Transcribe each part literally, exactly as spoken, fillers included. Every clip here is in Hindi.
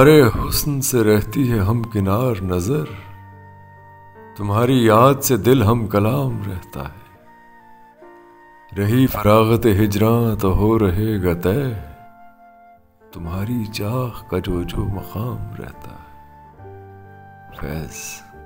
तुम्हारे हुस्न से रहती है हम किनार नजर, तुम्हारी याद से दिल हम कलाम रहता है। रही फरागत हिजरां तो हो रहेगा तय, तुम्हारी चाह का जो जो मकाम रहता है। फैज।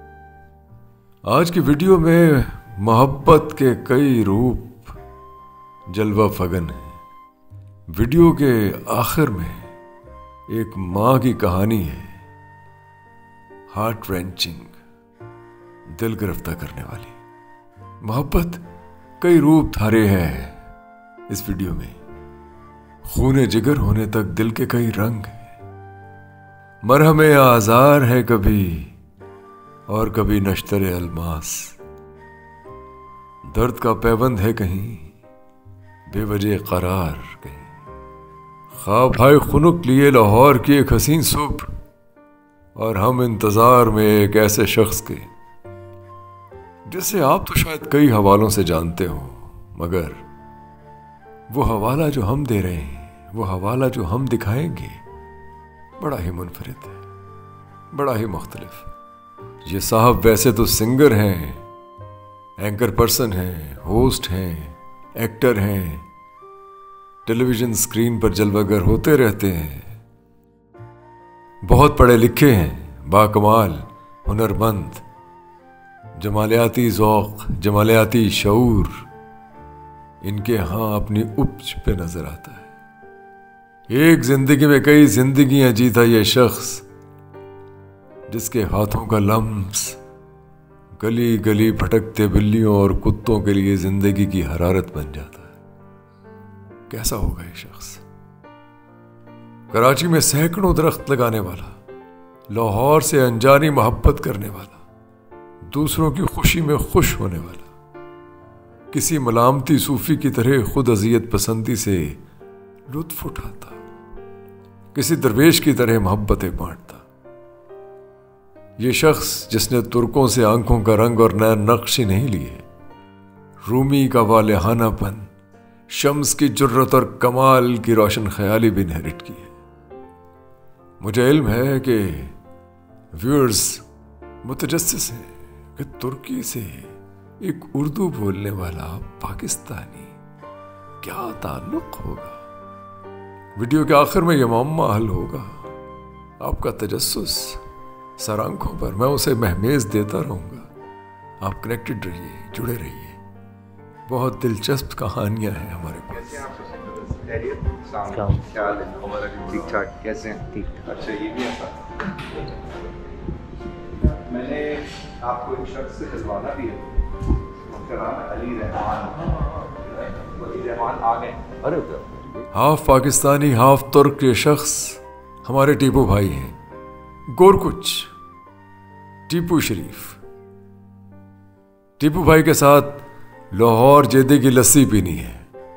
आज की वीडियो में मोहब्बत के कई रूप जलवा फगन है। वीडियो के आखिर में एक माँ की कहानी है, हार्ट रेंचिंग, दिल गिरफ्तार करने वाली। मोहब्बत कई रूप धारे हैं इस वीडियो में। खूने जिगर होने तक दिल के कई रंग हैं। मरहमे आजार है कभी और कभी नश्तरे अलमास। दर्द का पैबंद है कहीं, बेवजह करार कहीं। ख्वाब भाई खुनुक लिए लाहौर की एक हसीन सुबह, और हम इंतजार में एक ऐसे शख्स के जिसे आप तो शायद कई हवालों से जानते हो, मगर वो हवाला जो हम दे रहे हैं, वो हवाला जो हम दिखाएंगे, बड़ा ही मुनफरिद है, बड़ा ही मुख्तलिफ। ये साहब वैसे तो सिंगर हैं, एंकर पर्सन हैं, होस्ट हैं, एक्टर हैं, टेलीविजन स्क्रीन पर जलवागर होते रहते हैं। बहुत पढ़े लिखे हैं, बाकमाल, हुनरमंद, जमालियाती ज़ौक़, जमालियाती शऊर इनके यहाँ अपनी उपज पे नजर आता है। एक जिंदगी में कई जिंदगियां जीता ये शख्स, जिसके हाथों का लम्स गली गली भटकते बिल्लियों और कुत्तों के लिए जिंदगी की हरारत बन जाता है। कैसा होगा ये शख्स? कराची में सैकड़ों दरख्त लगाने वाला, लाहौर से अनजानी मोहब्बत करने वाला, दूसरों की खुशी में खुश होने वाला, किसी मलामती सूफी की तरह खुद अजियत पसंदी से लुत्फ उठाता, किसी दरवेश की तरह मोहब्बतें बांटता। ये शख्स जिसने तुर्कों से आंखों का रंग और नया नक्श ही नहीं लिए, रूमी का वालेहानापन, शम्स की जुर्रत और कमाल की रोशन ख्याली भी इनहेरिट की है। मुझे इल्म है कि व्यूअर्स मुतजस्सिस हैं कि तुर्की से एक उर्दू बोलने वाला पाकिस्तानी क्या ताल्लुक होगा। वीडियो के आखिर में यह मामला हल होगा। आपका तजस्सुस सर आंखों पर, मैं उसे महमेज देता रहूंगा। आप कनेक्टेड रहिए, जुड़े रहिए। बहुत दिलचस्प कहानियां हैं हमारे पास। ठीक ठाक, कैसे हैं? ठीक। अच्छा, ये भी ऐसा मैंने आपको एक शख्स से मिलवाना भी है, उसका नाम है अली रहमान। अली रहमान आ गए। अरे हाफ पाकिस्तानी हाफ तुर्क के शख्स हमारे टीपू भाई हैं, गोरकुच टीपू शरीफ। टीपू भाई के साथ लाहौर जेदे की लस्सी पीनी है।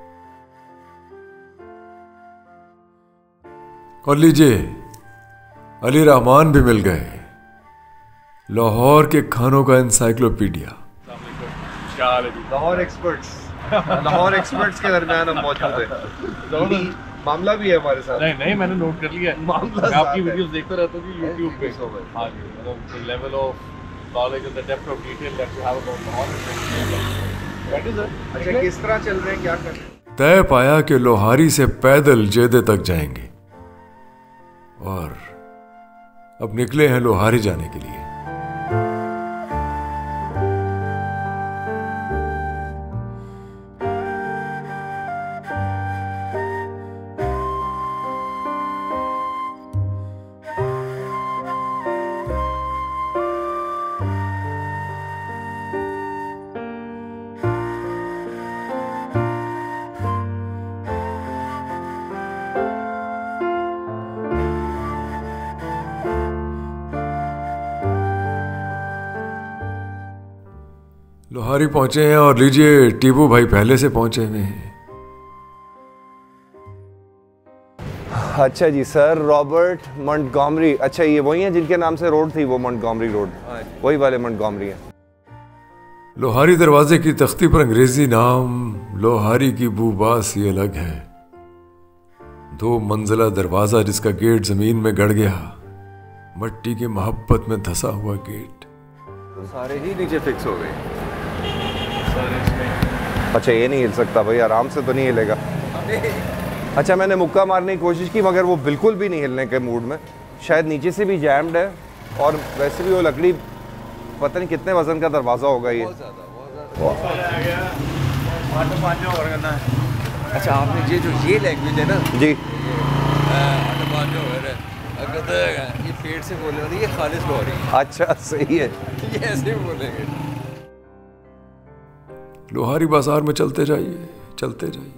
और लीजिए, अली रहमान भी मिल गए, लाहौर के खानों का encyclopedia. Lahore experts Lahore experts के दरमियान हम मौजूद हैं। मामला भी है हमारे साथ। नहीं नहीं, मैंने नोट कर लिया। मामला मैं आपकी वीडियोस देखता रहता हूँ यूट्यूब पे। हाँ जी, मतलब the level of knowledge and the depth of detail that you have about Lahore. अच्छा, किस तरह चल रहे हैं, क्या कर रहे हैं? तय पाया कि लोहारी से पैदल जेदे तक जाएंगे, और अब निकले हैं लोहारी जाने के लिए। लोहारी पहुंचे हैं, और लीजिए टीपू भाई पहले से पहुंचे हुए हैं। अच्छा जी सर, रॉबर्ट मंटगोमरी। अच्छा, ये वही है जिनके नाम से रोड थी, वो मंटगोमरी रोड, वही वाले मंटगोमरी है। लोहारी दरवाजे की तख्ती पर अंग्रेजी नाम लोहारी की बूबास ही अलग है। दो मंजिला दरवाजा जिसका गेट जमीन में गड़ गया, मट्टी की मोहब्बत में धंसा हुआ गेट। तो सारे ही नीचे फिक्स हो गए। अच्छा ये नहीं हिल सकता भाई, आराम से तो नहीं हिलेगा। अच्छा मैंने मुक्का मारने की कोशिश की मगर वो बिल्कुल भी नहीं हिलने के मूड में। शायद नीचे से भी जैम्ड है और वैसे भी वो लकड़ी पता नहीं कितने वजन का दरवाज़ा होगा ये। अच्छा आपने ये जो ये लैंग्वेज है ना जी, ये पेट से बोले वाली, ये खालिस लोहरी। अच्छा सही है, ये ऐसे बोलेंगे। लोहारी बाजार में चलते जाइए, चलते जाइए।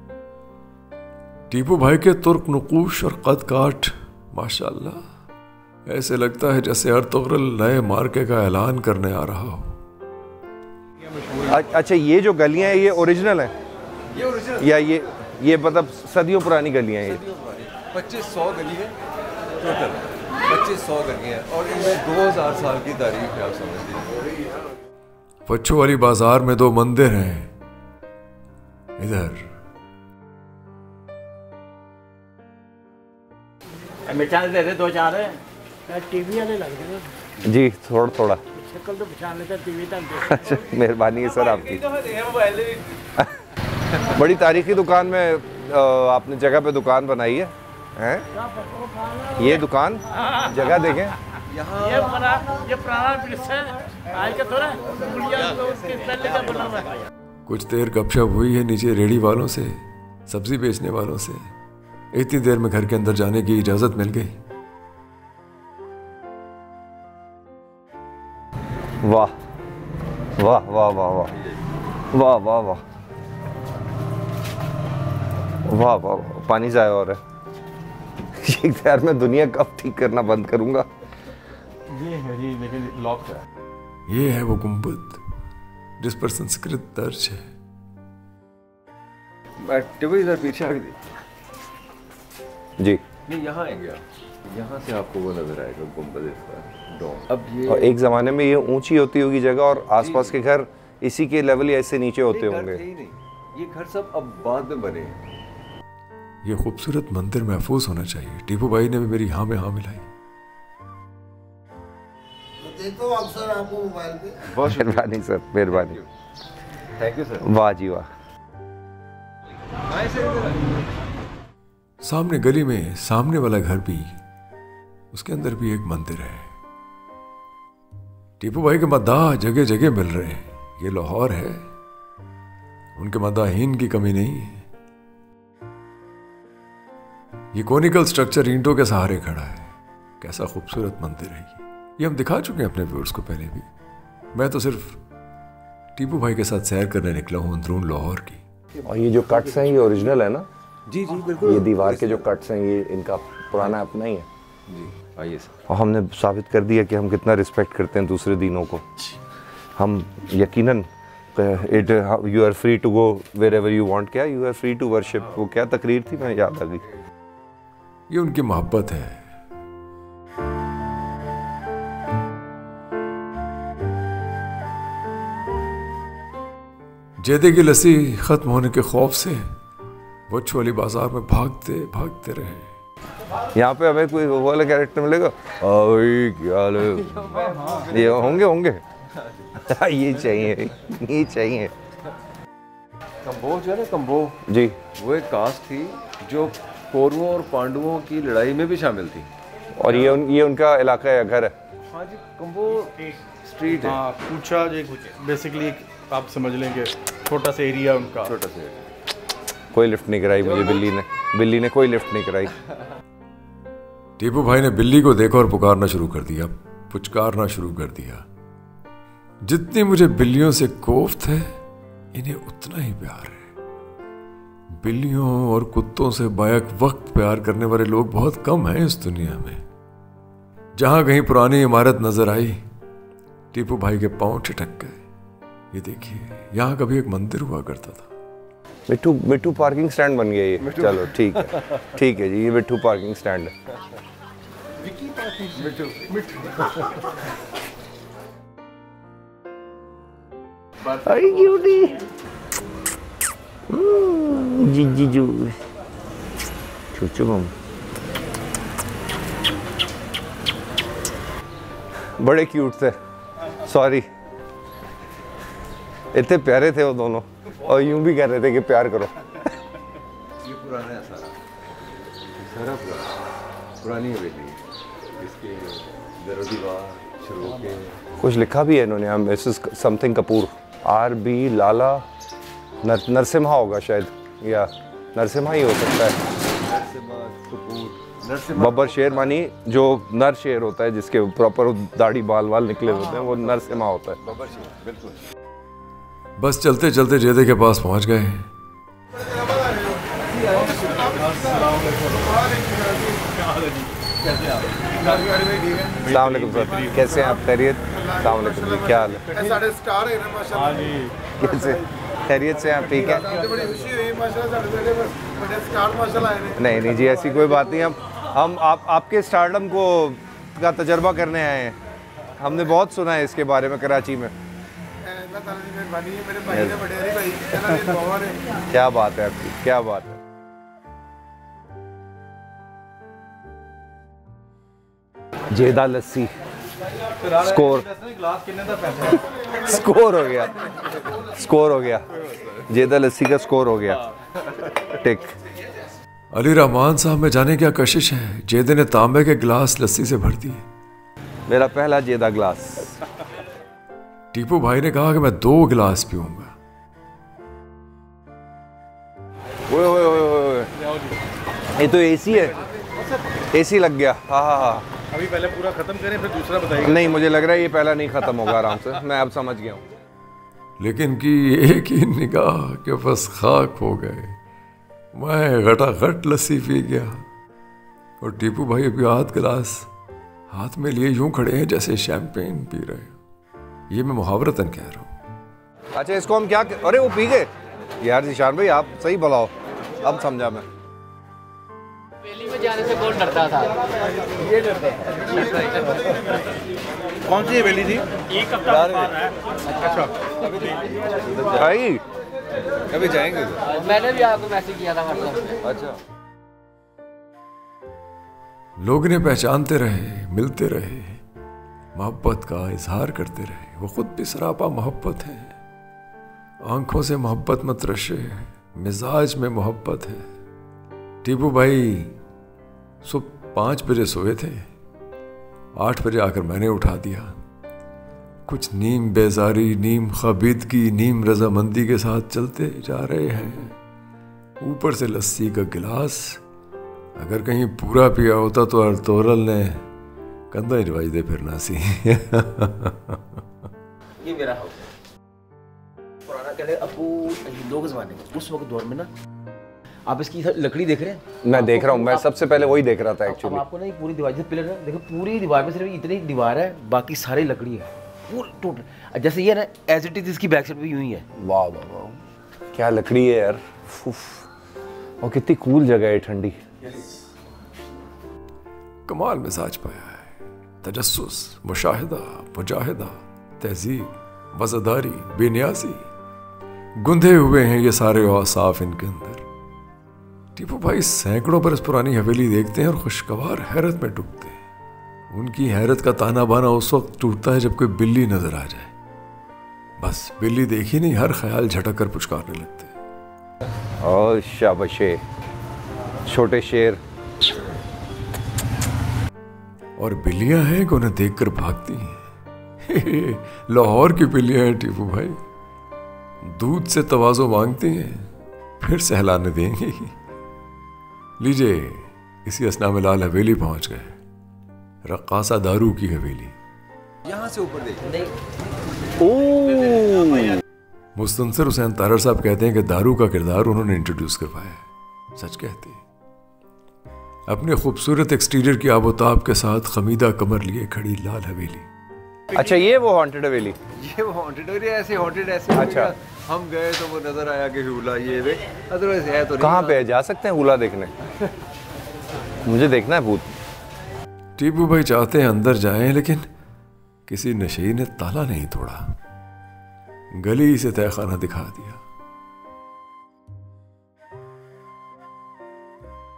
टीपू भाई के तुर्क नुकूश और कद काठ माशाल्लाह, ऐसे लगता है जैसे अर्तुगरुल नए मार्के का ऐलान करने आ रहा हो। अच्छा ये जो गलियां हैं ये ओरिजिनल है ये ओरिजिनल या ये ये मतलब सदियों पुरानी गलियां हैं? ये पच्चीस सौ गली है टोटल, पच्चीस सौ गली है और इनमें दो हजार साल की तारीख है। आप समझ लीजिए पच्छू वाली बाजार में दो मंदिर हैं। इधर मिठाई दे दे दो चार है टीवी वाले लग रहे जी, थोड़ा थोड़ा शक्ल तो पहचान लेता टीवी तक। अच्छा मेहरबानी है सर आपकी। बड़ी तारीखी दुकान में आपने जगह पे दुकान बनाई है, हैं? ये दुकान जगह देखें। ये बना ये पुराना ब्रिज है, आज का थोड़ा गुड़िया उसके पहले का बना हुआ है। कुछ देर गपशप हुई है नीचे रेडी वालों से, सब्जी बेचने वालों से। इतनी देर में घर के अंदर जाने की इजाजत मिल गई। वाह वाह वाह वाह वाह वाह वाह वाह वाह वाह पानी जाया हो रहा है। यार मैं दुनिया कब ठीक करना बंद करूंगा। ये है ये लेकिन लॉक है। ये है वो गुंबद जिस पर संस्कृत दर्ज है। टीवी इधर पीछे आ गई जी, ये यहाँ आएंगे आप, यहाँ से आपको वो नजर आएगा गुंबद इसका डोम। अब ये और एक जमाने में ये ऊंची होती होगी जगह और आसपास के घर इसी के लेवल या इससे नीचे होते घर होंगे। थे ही नहीं, ये घर सब अब बाद में बने हैं। ये खूबसूरत मंदिर महफूज होना चाहिए। टीपू भाई ने भी मेरी हाँ में हाँ मिलाई। देखो अक्सर आपको मोबाइल पे। बहुत मेहरबानी सर, मेहरबानी। Thank you sir. वाह जी वाह। सामने गली में सामने वाला घर भी, उसके अंदर भी एक मंदिर है। टीपू भाई के मद्दाह जगह जगह मिल रहे हैं। ये लाहौर है, उनके मद्दाहीन की कमी नहीं है। ये कोनिकल स्ट्रक्चर ईंटों के सहारे खड़ा है। कैसा खूबसूरत मंदिर है ये। ये हम दिखा चुके हैं अपने व्यूअर्स को पहले भी। मैं तो सिर्फ टीपू भाई के साथ सैर करने निकला हूँ अंदरून लाहौर की। और ये जो कट्स हैं ये ओरिजिनल है ना? जी जी बिल्कुल। ये दीवार के जो कट्स हैं ये इनका पुराना अपना ही है। जी आइए सर। और हमने साबित कर दिया कि हम कितना रिस्पेक्ट करते हैं दूसरे दीनों को। हम यकीनन it you are free to go wherever you want. क्या you are free to worship, वो क्या तकरीर थी, मैं याद आ गई। ये उनकी मोहब्बत है। जैदे की लस्सी खत्म होने के खौफ से बच्चों वाली बाजार में भागते भागते रहे। यहाँ पे हमें कोई वो वाला कैरेक्टर मिलेगा, ओए क्या हाल है? ये होंगे होंगे ये चाहिए, ये चाहिए। कंबोह जो है ना, कंबोह जी, वो एक कास्ट थी जो कौरवों और पांडवों की लड़ाई में भी शामिल थी। और ये उन, ये उनका इलाका है, घर है। हाँ जी, कंबोह स्ट्रीट है। हाँ पूछा बेसिकली आप समझ लेंगे, छोटा सा एरिया उनका। छोटा सा कोई लिफ्ट नहीं कराई मुझे बिल्ली ने, बिल्ली ने कोई लिफ्ट नहीं कराई। टीपू भाई ने बिल्ली को देखा और पुकारना शुरू कर दिया, पुचकारना शुरू कर दिया। जितनी मुझे बिल्लियों से कोफ्त है, इन्हें उतना ही प्यार है। बिल्लियों और कुत्तों से बैक वक्त प्यार करने वाले लोग बहुत कम हैं इस दुनिया में। जहां कहीं पुरानी इमारत नजर आई, टीपू भाई के पांव ठिठक गए। ये देखिए, यहाँ कभी एक मंदिर हुआ करता था। मिट्टू मिट्टू पार्किंग स्टैंड बन गया ये। चलो ठीक है, ठीक है जी, ये मिट्टू पार्किंग स्टैंड है। अरे क्यूटी, जी जी जू चुचु बम। बड़े क्यूट थे, सॉरी। इतने प्यारे थे वो दोनों और यूं भी कह रहे थे कि प्यार करो। ये पुराना है सारा, सारा पुराना, पुरानी हवेली इसके दरो दीवार शुरू के कुछ लिखा भी है इन्होंने, हम Mrs something Kapoor, R B Lala, नर, नरसिम्हा होगा शायद, या नरसिम्हा ही हो सकता है। नरसिम्हा कपूर, नरसिम्हा बब्बर शेर मानी जो नर शेर होता है जिसके प्रॉपर दाढ़ी बाल वाल निकले होते हैं, वो नरसिम्हा होता है। बब्बर शेर, बिल्कुल। बस चलते चलते जेदे के पास पहुंच गए। अस्सलाम वालेकुम सर, कैसे हैं आप? खैरियत? अस्सलाम वालेकुम जी, क्या हाल है? साढ़े स्टार है ना माशाल्लाह। कैसे खैरियत से आप? ठीक है। बड़ी खुशी हुई माशाल्लाह, साढ़े बेटे बस बड़े स्टार माशाल्लाह आए हैं। नहीं नहीं जी, ऐसी कोई बात नहीं। हम हम आप आपके स्टारडम को का तजर्बा करने आए हैं। हमने बहुत सुना है इसके बारे में कराची में। अल्लाह ताला की मेहरबानी है, मेरे भाई ने बड़े भाई चला ने बाबा ने। क्या बात है आपकी, क्या बात है। जेदा लस्सी स्कोर स्कोर हो गया, स्कोर हो गया, जेदा लस्सी का स्कोर हो गया। टिक। अली रहमान साहब में जाने क्या कशिश है, जेदे ने तांबे के गिलास लस्सी से भर दिए। मेरा पहला जेदा गिलास। टीपू भाई ने कहा कि मैं दो गिलास पीऊंगा। ओए ओए ओए ओए, ये तो एसी है, एसी लग गया। हाँ हाँ हाँ, अभी पहले पूरा खत्म करें फिर दूसरा बताइए। नहीं मुझे लग रहा है ये पहला नहीं खत्म होगा आराम से, मैं अब समझ गया हूँ। लेकिन कि एक ही निगाह के बस खाक हो गए। मैं घटाघट लस्सी पी गया और टीपू भाई अभी आध गिलास हाथ में लिए यूं खड़े हैं जैसे शैंपेन पी रहे हैं। ये मैं मुहावरतन कह रहा हूँ। अच्छा इसको हम क्या, अरे वो पी गए यार। निशान भाई आप सही बुलाओ, अब समझा मैं। पहली में जाने से कौन डरता था? ये डरता कौन सी हवेली थी? एक हफ्ता है। अच्छा भाई कभी जाएंगे? मैंने भी आपको मैसेज किया था व्हाट्सएप पे। अच्छा, लोग इन्हें पहचानते रहे, मिलते रहे, मोहब्बत का इजहार करते रहे। वो खुद भी सरापा मोहब्बत है। आंखों से मोहब्बत मत रशे, मिजाज में मोहब्बत है। टीपू भाई सुबह पाँच बजे सोए थे, आठ बजे आकर मैंने उठा दिया। कुछ नीम बेजारी, नीम ख़ाबिदगी, नीम रजामंदी के साथ चलते जा रहे हैं। ऊपर से लस्सी का गिलास, अगर कहीं पूरा पिया होता तो अर्तोरल ने कंधा ही दे फिरना सी। ये मेरा हाउस है पुराना, कहते अबू हिंदुओं के ज़माने में, उस वक्त दौर में ना। आप इसकी लकड़ी देख रहे हैं? मैं देख रहा हूँ, मैं सबसे पहले वही देख रहा था एक्चुअली। आपको ना पूरी दीवार, जैसे पिलर है देखो, पूरी दीवार में सिर्फ इतनी दीवार है, बाकी सारी लकड़ी है पूरी टोटल। जैसे ये ना एज इट इज, इसकी बैक साइड भी यूं ही है। वाह वाह वाह, क्या लकड़ी है यार। और कितनी कूल जगह है ठंडी। कमाल मिजाज पाया है। तजस्सुस, मुशाहिदा, मुजाहिदा, तहजीब, वज़ादारी, बेनियाजी, गुंधे हुए हैं ये सारे औसाफ इनके अंदर। टीपू भाई सैकड़ों बरस पुरानी हवेली देखते हैं और खुशगवार हैरत में डूबते हैं। उनकी हैरत का ताना बाना उस वक्त टूटता है जब कोई बिल्ली नजर आ जाए। बस बिल्ली देखी नहीं, हर ख्याल झटक कर पुचकारने लगते हैं। और शाबाशे, छोटे शेर। और बिल्लियां हैं कि उन्हें देखकर भागती हैं। लाहौर की बिल्लियां हैं टीपू भाई, दूध से तवाज़ो मांगती हैं, फिर सहलाने देंगी। लीजिए, इसी असना में लाल हवेली पहुंच गए, रक्कासा दारू की हवेली। यहाँ से ऊपर देखिए। ओह, मुस्तनसिर हुसैन तारड़ साहब कहते हैं कि दारू का किरदार उन्होंने इंट्रोड्यूस करवाया है। सच कहते हैं। अपने खूबसूरत एक्सटीरियर की आबोताब के साथ खमीदा कमर लिए खड़ी लाल हवेली। अच्छा ये वो हॉन्टेड हवेली। ये वो हॉन्टेड और ये ऐसे हॉन्टेड ऐसे। अच्छा, हम गए तो वो नजर आया कि हुला ये वे, अदरवाइज है तो नहीं। कहाँ पे जा सकते हैं हुला देखने? मुझे देखना है भूत। टीपू भाई चाहते हैं अंदर जाएं, लेकिन किसी नशे ने ताला नहीं तोड़ा, गली से तहखाना दिखा दिया।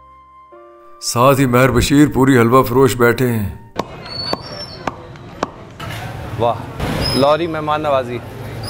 साथ ही महर बशीर पूरी हलवा फरोश बैठे हैं। वाह, लॉरी मेहमान नवाजी।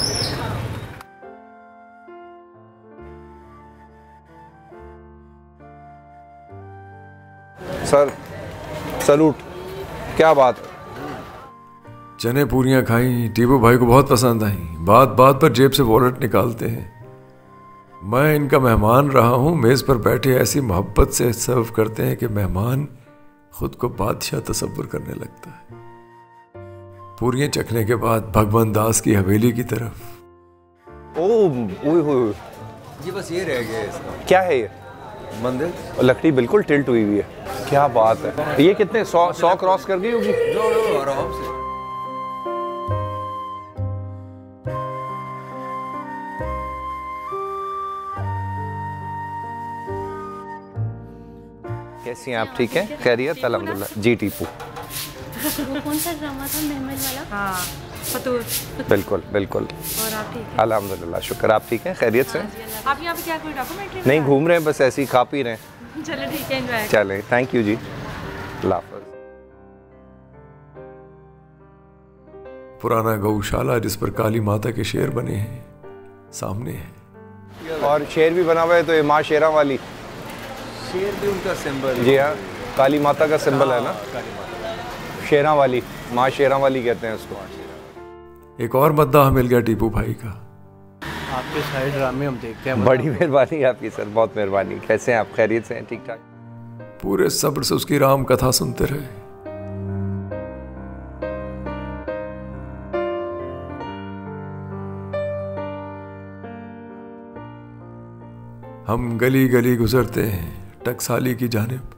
सर सलूट, क्या बात है। चने पूरियां खाई, टीपू भाई को बहुत पसंद आई। बात बात पर जेब से वॉलेट निकालते हैं। मैं इनका मेहमान रहा हूं, मेज पर बैठे ऐसी मोहब्बत से सर्व करते हैं कि मेहमान खुद को बादशाह तसव्वुर करने लगता है। पूरियां चखने के बाद भगवान दास की हवेली की तरफ। ओह ओए होए, जी बस ये रह गया इसका क्या है ये? मंदिर। लकड़ी बिल्कुल टिल्ट हुई हुई है। क्या बात है। ये कितने सौ सौ क्रॉस कर गई होगी? जो जो आराम से। कैसी हैं आप? ठीक है, खैरियत? अल्हम्दुलिल्लाह जी। टीपू वो कौन सा ड्रामा था, मेहमद वाला? हाँ, फतूर। बिल्कुल बिल्कुल। और आप ठीक हैं? अल्हम्दुलिल्लाह, शुक्र। आप ठीक हैं, खैरियत से? आप यहाँ पे क्या कोई डॉक्यूमेंट्री? नहीं, घूम रहे हैं बस ऐसे ही, खा पी रहे हैं। चलो ठीक है, एंजॉय। चलें, थैंक यू जी। अल्लाह हाफ़िज़। पुराना गौशाला जिस पर काली माता के शेर बने हैं सामने है। और शेर भी बना हुआ है, तो ये माँ शेरा वाली। शेर भी उनका सिंबल। जी हाँ, काली माता का सिंबल है ना, शेरा वाली, माँ शेरा वाली कहते हैं उसको। एक और मद्दाह मिल गया टीपू भाई का। आपके सारे ड्रामे हम देखते हैं। बड़ी मेहरबानी आपकी सर, बहुत मेहरबानी। कैसे हैं आप? खैरियत से हैं? ठीक ठाक। पूरे सब्र से उसकी राम कथा सुनते रहे। हम गली गली गुजरते हैं टकसाली की जानिब।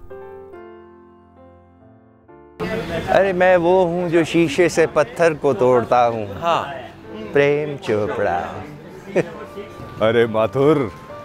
अरे मैं वो हूँ जो शीशे से पत्थर को तोड़ता हूँ। हाँ, प्रेम चोपड़ा। अरे माथुर,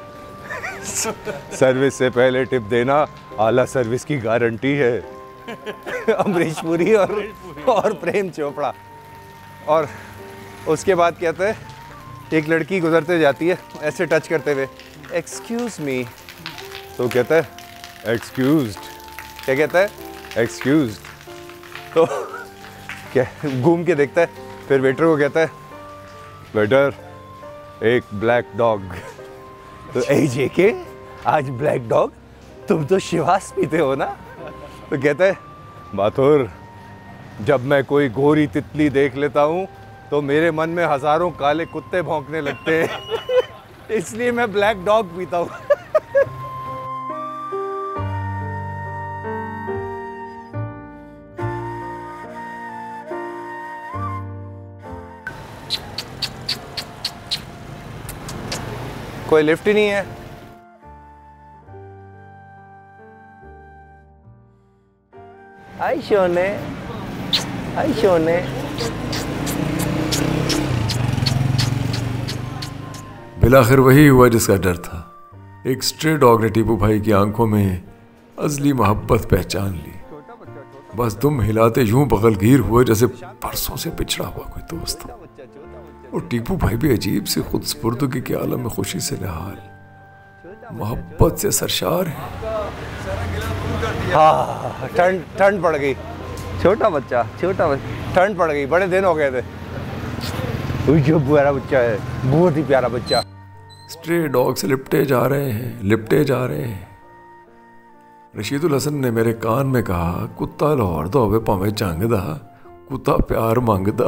सर्विस से पहले टिप देना, आला सर्विस की गारंटी है। अमरीश पुरी और और प्रेम चोपड़ा। और उसके बाद कहते हैं, एक लड़की गुजरते जाती है ऐसे टच करते हुए, एक्सक्यूज मी, तो कहता है एक्सक्यूज्ड। क्या कहता है? एक्सक्यूज्ड। तो क्या घूम के देखता है, फिर वेटर को कहता है, वेटर एक ब्लैक डॉग। तो ए जे के, आज ब्लैक डॉग? तुम तो शिवास पीते हो ना? तो कहता है, माथुर, जब मैं कोई गोरी तितली देख लेता हूँ तो मेरे मन में हजारों काले कुत्ते भौंकने लगते हैं, इसलिए मैं ब्लैक डॉग पीता हूँ। कोई लिफ्ट ही नहीं है। आई शोने, आई शोने। बिलाखिर वही हुआ जिसका डर था। एक स्ट्रे डॉग ने टीपू भाई की आंखों में अजली मोहब्बत पहचान ली। बस तुम हिलाते यूं बगलगीर हुए जैसे परसों से पिछड़ा हुआ कोई दोस्त। और टीपू भाई भी अजीब सी खुद स्पुर्दगी के आलम में खुशी से निहाल, मोहब्बत से सरशार है। हाँ, ठंड ठंड पड़ गई। छोटा बच्चा, छोटा बच्चा, ठंड पड़ गई, बड़े दिन हो गए थे। जो प्यारा बच्चा है, बहुत ही प्यारा बच्चा। स्ट्रे डॉग से लिपटे जा रहे हैं, लिपटे जा रहे हैं। रशीदुल हसन ने मेरे कान में कहा, कुत्ता लाहौर दा होवे भावें जंग दा, कुत्ता प्यार मंगदा।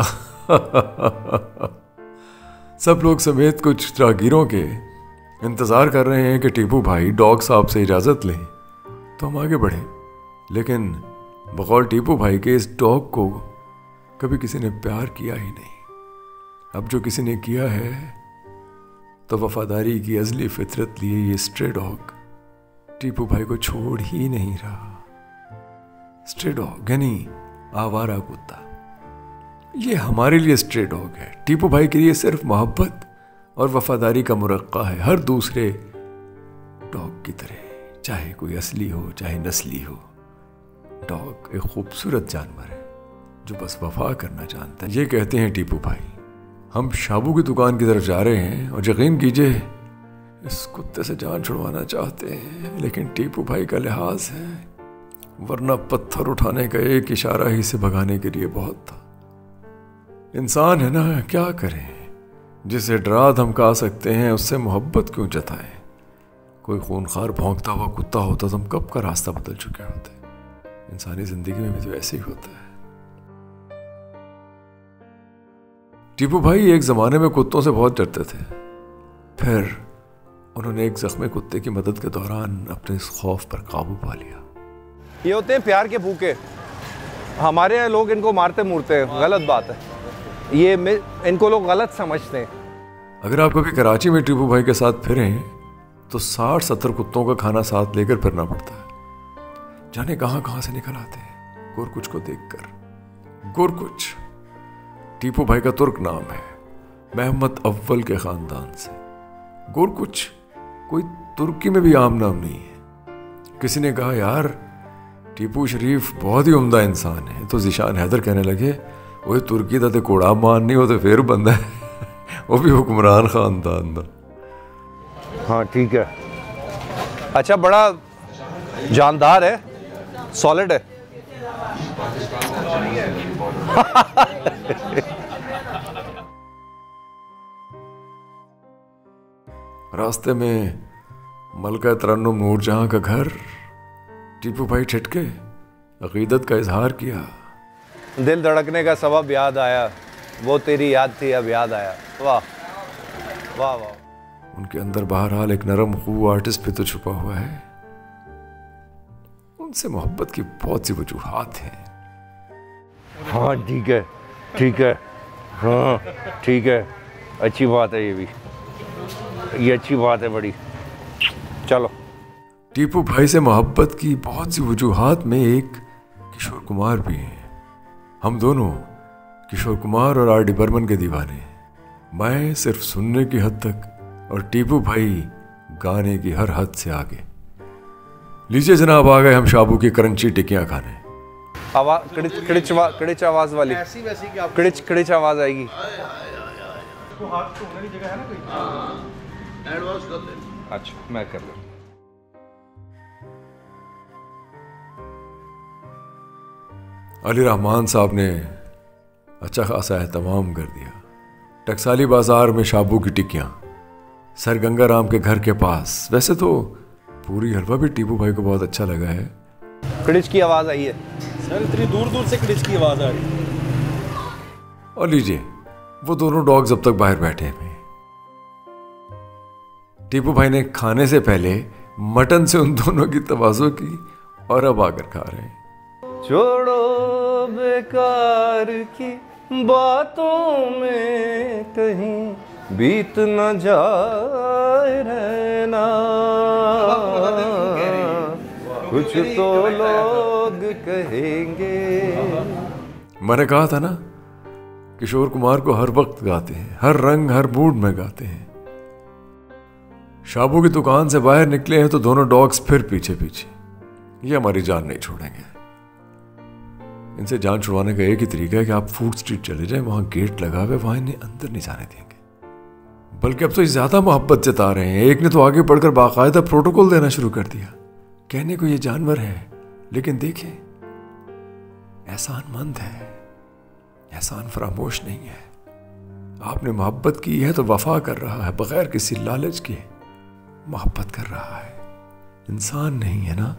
सब लोग समेत कुछ राहगीरों के इंतज़ार कर रहे हैं कि टीपू भाई डॉग साहब से इजाज़त लें तो हम आगे बढ़े। लेकिन बकौल टीपू भाई के इस डॉग को कभी किसी ने प्यार किया ही नहीं। अब जो किसी ने किया है तो वफादारी की अजली फितरत लिए ये स्ट्रे डॉग टीपू भाई को छोड़ ही नहीं रहा। स्ट्रे डॉग यानी आवारा कुत्ता, ये हमारे लिए स्ट्रे डॉग है। टीपू भाई के लिए सिर्फ मोहब्बत और वफादारी का मुरक्का है, हर दूसरे डॉग की तरह, चाहे कोई असली हो चाहे नस्ली हो। डॉग एक खूबसूरत जानवर है जो बस वफा करना जानता है। ये कहते हैं टीपू भाई। हम शाबू की दुकान की तरफ जा रहे हैं और यकीन कीजिए इस कुत्ते से जान छुड़वाना चाहते हैं, लेकिन टीपू भाई का लिहाज है, वरना पत्थर उठाने का एक इशारा ही से भगाने के लिए बहुत था। इंसान है ना, क्या करें? जिसे डरा धमका सकते हैं उससे मोहब्बत क्यों जताएं? कोई खूनखार भौंकता हुआ कुत्ता होता तो हम कब का रास्ता बदल चुके होते। इंसानी जिंदगी में भी तो ऐसे ही होता है। टीपू भाई एक जमाने में कुत्तों से बहुत डरते थे, फिर उन्होंने एक जख्मी कुत्ते की मदद के दौरान अपने इस खौफ पर काबू पा लिया। ये होते हैं प्यार के भूखे। हमारे यहाँ लोग इनको मारते मुरते हैं, गलत बात है ये, इनको लोग गलत समझते हैं। अगर आप कभी कराची में टीपू भाई के साथ फिरें तो साठ सत्तर कुत्तों का खाना साथ लेकर फिरना पड़ता है। जाने कहां कहां से निकल आते हैं गुरकुच को देखकर। गुरकुच टीपू भाई का तुर्क नाम है, मोहम्मद अव्वल के खानदान से। गुरकुच कोई तुर्की में भी आम नाम नहीं है। किसी ने कहा यार टीपू शरीफ बहुत ही उम्दा इंसान है, तो ज़ीशान हैदर कहने लगे वो तुर्की दा ते कोड़ा मान नहीं हो तो फिर बंदा है वो भी हुक्मरान खानदान दा। हाँ ठीक है। अच्छा बड़ा जानदार है, सॉलिड है। रास्ते में मलका तरन्नुम नूरजहां का घर, टीपू भाई ठिठके अकीदत का इजहार किया। दिल धड़कने का सबब याद आया, वो तेरी याद थी अब याद आया। वाह वाह वाह। उनके अंदर बहरहाल एक नरम खूब आर्टिस्ट भी तो छुपा हुआ है। उनसे मोहब्बत की बहुत सी वजूहात हैं। हाँ ठीक है ठीक है, हाँ ठीक है, अच्छी बात है, ये भी ये अच्छी बात है बड़ी। चलो। टीपू भाई से मोहब्बत की बहुत सी वजूहात में एक किशोर कुमार भी हैं। हम दोनों किशोर कुमार और आर डी बर्मन के दीवाने। मैं सिर्फ सुनने की हद तक और टीपू भाई गाने की हर हद से आगे। लीजिए जनाब, आ गए हम शाबू की करंची टिक्कियां खाने। आवाज कड़िच कड़िच कड़िच आवाज वाली, ऐसी वैसी की आप कड़िच कड़िच आवाज आएगी। इसको हाथ धोने की जगह है ना कोई, हैंड वॉश कर ले। अच्छा मैं कर लूँ। अली रहमान साहब ने अच्छा खासा एहतमाम कर दिया। टकसाली बाजार में शाबू की टिक्कियाँ, सर गंगा राम के घर के पास। वैसे तो पूरी हलवा भी टीपू भाई को बहुत अच्छा लगा है। कड़िच की आवाज आई है सर, इतनी दूर दूर से कड़िच की आवाज आ रही। और लीजिए वो दोनों डॉग्स अब तक बाहर बैठे हैं। टीपू भाई ने खाने से पहले मटन से उन दोनों की तवाज़ो की और अब आकर खा रहे हैं। छोड़ो बेकार की बातों में कहीं बीत न जाए रहना, कुछ तो लोग कहेंगे। मैंने कहा था ना किशोर कुमार को हर वक्त गाते हैं, हर रंग हर मूड में गाते हैं। शाबू की दुकान से बाहर निकले हैं तो दोनों डॉग्स फिर पीछे पीछे। ये हमारी जान नहीं छोड़ेंगे। इनसे जान छुड़वाने का एक ही तरीका है कि आप फूड स्ट्रीट चले जाएं, वहां गेट लगा हुए, वहां इन्हें अंदर नहीं जाने देंगे। बल्कि अब तो ज्यादा मोहब्बत जता रहे हैं। एक ने तो आगे बढ़कर बाकायदा प्रोटोकॉल देना शुरू कर दिया। कहने को ये जानवर है लेकिन देखें एहसानमंद है, एहसान फरामोश नहीं है। आपने मोहब्बत की है तो वफा कर रहा है, बगैर किसी लालच के मोहब्बत कर रहा है। इंसान नहीं है ना,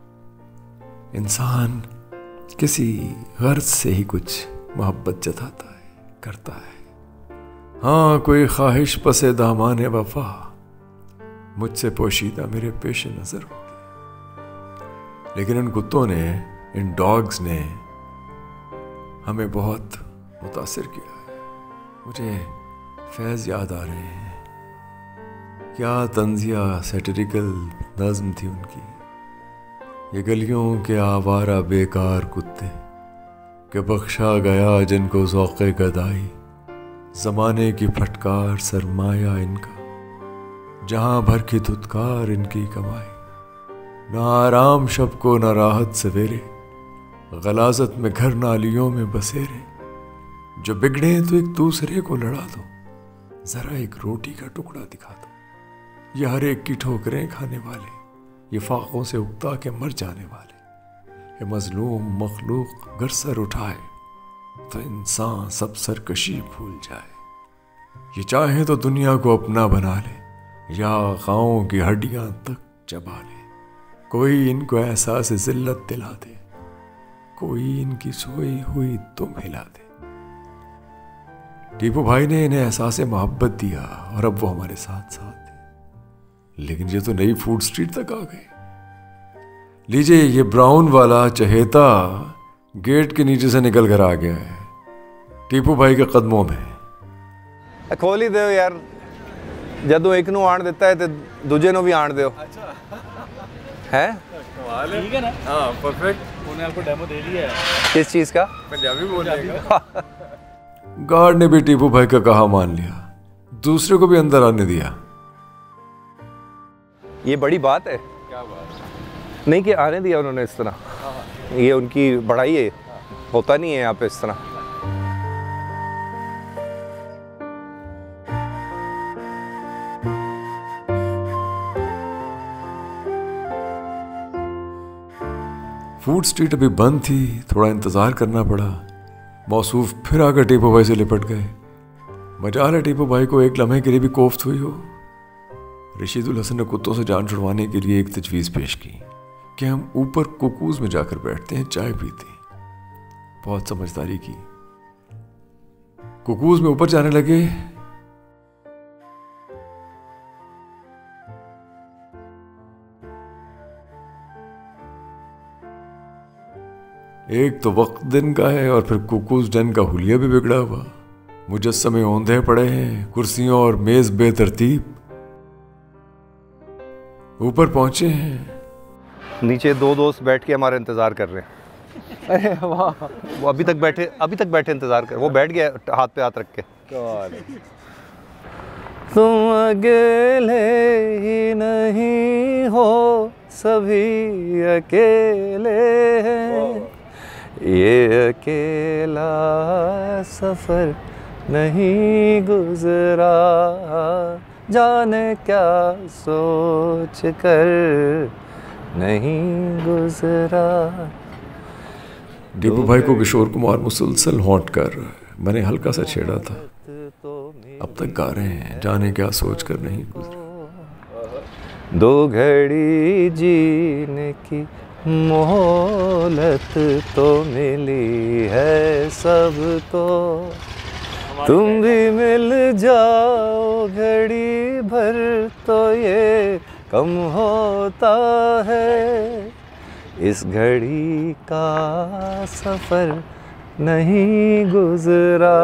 इंसान किसी गर्ज से ही कुछ मोहब्बत जताता है, करता है। हाँ कोई ख्वाहिश पसे दामाने वफा मुझसे पोशीदा मेरे पेश नजर होती, लेकिन इन कुत्तों ने, इन डॉग्स ने हमें बहुत मुतासिर किया है। मुझे फैज़ याद आ रहे हैं। क्या तंजिया सैटिरिकल नज़्म थी उनकी। ये गलियों के आवारा बेकार कुत्ते के बख्शा गया जिनको ज़ौक़े गदाई, ज़माने की फटकार सरमाया इनका, जहाँ भर की धुतकार इनकी कमाई। ना आराम शब को ना राहत सवेरे, गलाजत में घर नालियों में बसेरे। जो बिगड़े तो एक दूसरे को लड़ा दो, ज़रा एक रोटी का टुकड़ा दिखा दो। ये हर एक की ठोकरें खाने वाले, ये फाकों से उगता के मर जाने वाले। ये मजलूम मखलूक गर सर उठाए तो इंसान सब सरकशी भूल जाए। ये चाहे तो दुनिया को अपना बना ले या गाँव की हड्डियां तक चबा ले। कोई इनको एहसास जिल्लत दिला दे, कोई इनकी सोई हुई तुम हिला दे। टीपू भाई ने इन्हें एहसास मोहब्बत दिया और अब वो हमारे साथ साथ है। लेकिन ये तो नई फूड स्ट्रीट तक आ गए। लीजिए, ये ब्राउन वाला चहेता गेट के नीचे से निकल कर आ गया है, टीपू भाई के कदमों में। खोल ही दो यार, जदों एक नू आण देता है तो दूजे नू भी आण दो। है ठीक है ना? हाँ परफेक्ट। उन्हें आपको डेमो दे दिया है। किस चीज का? पंजाबी बोलने का। गार्ड ने भी टीपू भाई का कहा मान लिया, दूसरे को भी अंदर आने दिया। ये बड़ी बात है। क्या बात? नहीं कि आने दिया उन्होंने इस तरह, ये उनकी बड़ाई है। होता नहीं है यहाँ पे इस तरह। फूड स्ट्रीट अभी बंद थी, थोड़ा इंतजार करना पड़ा। मौसूफ फिर आकर टीपू भाई से लिपट गए। मजाल है टीपू भाई को एक लम्हे के लिए भी कोफ्त हुई हो। रशीदुल हसन ने कुत्तों से जान छुड़वाने के लिए एक तजवीज़ पेश की कि हम ऊपर कुकूज में जाकर बैठते हैं, चाय पीते हैं। बहुत समझदारी की। कुकूज में ऊपर जाने लगे। एक तो वक्त दिन का है और फिर कुकूज डन का हुलिया भी बिगड़ा हुआ। मुजस्समे औंधे पड़े हैं, कुर्सियों और मेज बेतरतीब। ऊपर पहुंचे हैं, नीचे दो दोस्त बैठ के हमारा इंतजार कर रहे हैं। अरे वाह, वो अभी तक बैठे अभी तक बैठे इंतजार कर। वो बैठ गया हाथ पे हाथ रख के। तुम अकेले ही नहीं हो, सभी अकेले हैं। ये अकेला सफर नहीं गुजरा, जाने क्या सोच कर नहीं गुजरा। टीपू भाई को किशोर कुमार मुसलसल हॉट कर मैंने हल्का सा छेड़ा था। अब तक गा रहे हैं, जाने क्या सोच कर नहीं गुजरा। दो घड़ी जीने की मोहलत तो मिली है सबको, तुम भी मिल जाओ घड़ी भर तो ये कम होता है। इस घड़ी का सफर नहीं गुजरा,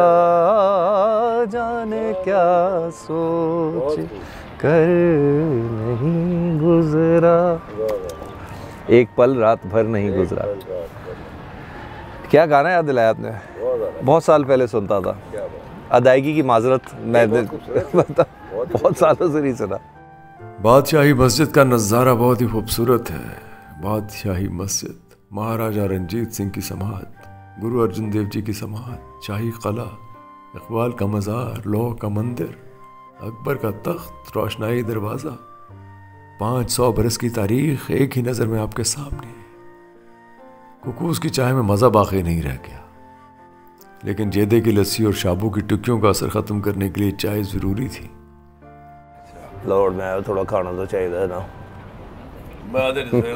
जाने क्या सोच कर नहीं गुजरा। एक पल रात भर नहीं गुजरा। क्या गाना याद दिलाया आपने? बहुत साल पहले सुनता था। अदायगी की माजरत, मैं बहुत सालों से नहीं सुना। बादशाही मस्जिद का नज़ारा बहुत ही खूबसूरत है। बादशाही मस्जिद, महाराजा रंजीत सिंह की समात, गुरु अर्जुन देव जी की समात, शाही कला, इकबाल का मज़ार, लौह का मंदिर, अकबर का तख्त, रोशनाई दरवाज़ा। पाँच सौ बरस की तारीख एक ही नज़र में आपके सामने। कुकूज की चाय में मज़ा बाकी नहीं रह गया, लेकिन जेदे की लस्सी और शाबू की टिक्कियों का असर ख़त्म करने के लिए चाय ज़रूरी थी। लॉर्ड में थोड़ा खाना तो चाहिए ना। मैं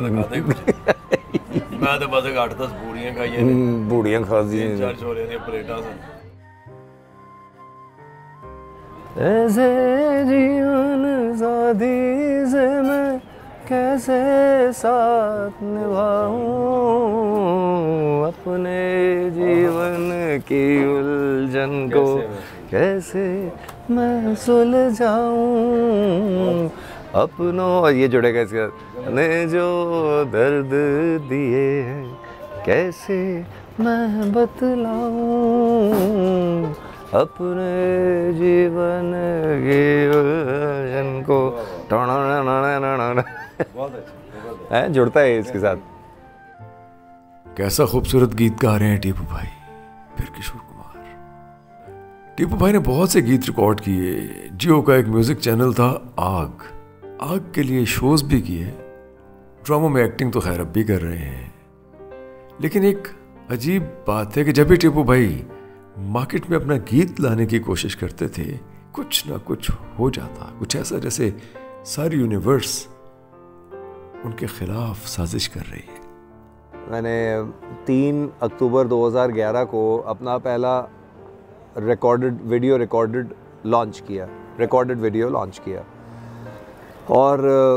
तो बस आठ दस बूढ़ियां खाई हैं। बूढ़ियां खा दी तीन चार छोले ने प्लेटा से। ऐसे जीवन साथी से मैं कैसे साथ निभाऊं, अपने जीवन की उलझन को कैसे मैं सुलझाऊं। अपनों, और ये जुड़ेगा इसके ने जो दर्द दिए हैं कैसे मैं बतलाऊं, अपने जीवन की उलझन को। है जुड़ता है इसके साथ। कैसा खूबसूरत गीत गा रहे हैं टीपू भाई। फिर किशोर कुमार। टीपू भाई ने बहुत से गीत रिकॉर्ड किए। जियो का एक म्यूजिक चैनल था आग, आग के लिए शोज भी किए। ड्रामा में एक्टिंग तो खैर अब भी कर रहे हैं, लेकिन एक अजीब बात है कि जब भी टीपू भाई मार्केट में अपना गीत लाने की कोशिश करते थे, कुछ ना कुछ हो जाता, कुछ ऐसा जैसे सारी यूनिवर्स उनके खिलाफ साजिश कर रही है। मैंने तीन अक्टूबर दो हज़ार ग्यारह को अपना पहला रिकॉर्डेड वीडियो रिकॉर्डेड लॉन्च किया रिकॉर्डेड वीडियो लॉन्च किया और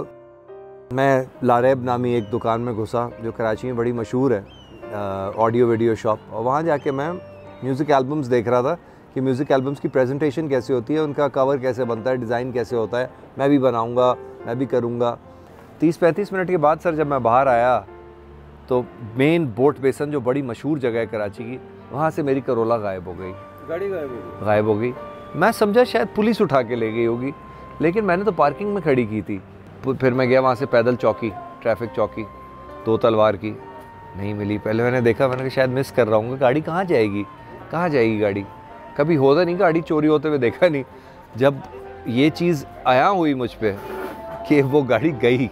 मैं लारेब नामी एक दुकान में घुसा जो कराची में बड़ी मशहूर है, ऑडियो वीडियो शॉप, और वहाँ जाके मैं म्यूज़िक एल्बम्स देख रहा था कि म्यूज़िक एल्बम्स की प्रेजेंटेशन कैसे होती है, उनका कवर कैसे बनता है, डिज़ाइन कैसे होता है। मैं भी बनाऊँगा, मैं भी करूँगा। तीस पैंतीस मिनट के बाद सर जब मैं बाहर आया तो मेन बोट बेसन जो बड़ी मशहूर जगह है कराची की, वहाँ से मेरी करोला गायब हो गई, गाड़ी गायब हो गई गायब हो गई। मैं समझा शायद पुलिस उठा के ले गई होगी, लेकिन मैंने तो पार्किंग में खड़ी की थी। फिर मैं गया वहाँ से पैदल चौकी, ट्रैफिक चौकी, दो तलवार की, नहीं मिली। पहले मैंने देखा, मैंने कहा शायद मिस कर रहा हूँ, गाड़ी कहाँ जाएगी कहाँ जाएगी गाड़ी। कभी होता नहीं गाड़ी चोरी होते हुए देखा नहीं। जब ये चीज़ आया हुई मुझ पर कि वो गाड़ी गई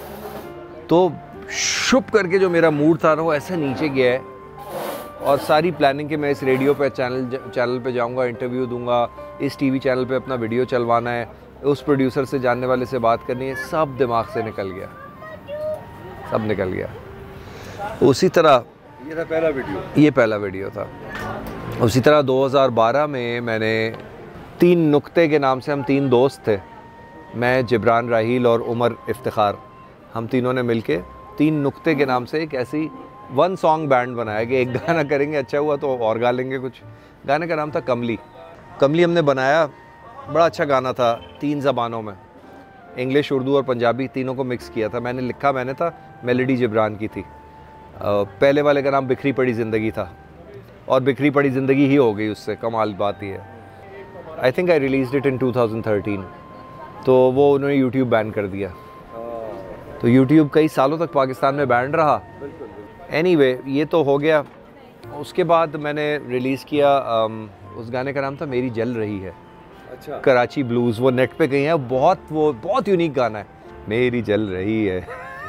तो शुभ करके जो मेरा मूड था ना वो ऐसे नीचे गया है, और सारी प्लानिंग के मैं इस रेडियो पे चैनल चैनल पे जाऊंगा, इंटरव्यू दूंगा, इस टीवी चैनल पे अपना वीडियो चलवाना है, उस प्रोड्यूसर से जानने वाले से बात करनी है, सब दिमाग से निकल गया, सब निकल गया। उसी तरह ये था पहला वीडियो ये पहला वीडियो था। उसी तरह दो हज़ार बारह में मैंने तीन नुक्ते के नाम से, हम तीन दोस्त थे, मैं, जिब्रान राहील और उमर इफ्तिखार, हम तीनों ने मिलके तीन नुक्ते के नाम से एक ऐसी वन सॉन्ग बैंड बनाया कि एक गाना करेंगे, अच्छा हुआ तो और गा लेंगे कुछ। गाने का नाम था कमली। कमली हमने बनाया, बड़ा अच्छा गाना था, तीन ज़बानों में, इंग्लिश, उर्दू और पंजाबी तीनों को मिक्स किया था। मैंने लिखा मैंने था, मेलोडी जिब्रान की थी। पहले वाले का नाम बिखरी पड़ी ज़िंदगी था, और बिखरी पड़ी ज़िंदगी ही हो गई उससे, कमाल बात ही है। I think I released it in two thousand thirteen, तो वो उन्होंने यूट्यूब बैन कर दिया। तो यूट्यूब कई सालों तक पाकिस्तान में बैन रहा। एनीवे anyway, ये तो हो गया। उसके बाद मैंने रिलीज़ किया, उस गाने का नाम था मेरी जल रही है। अच्छा। कराची ब्लूज़, वो नेट पे कहीं है, बहुत वो बहुत यूनिक गाना है, मेरी जल रही है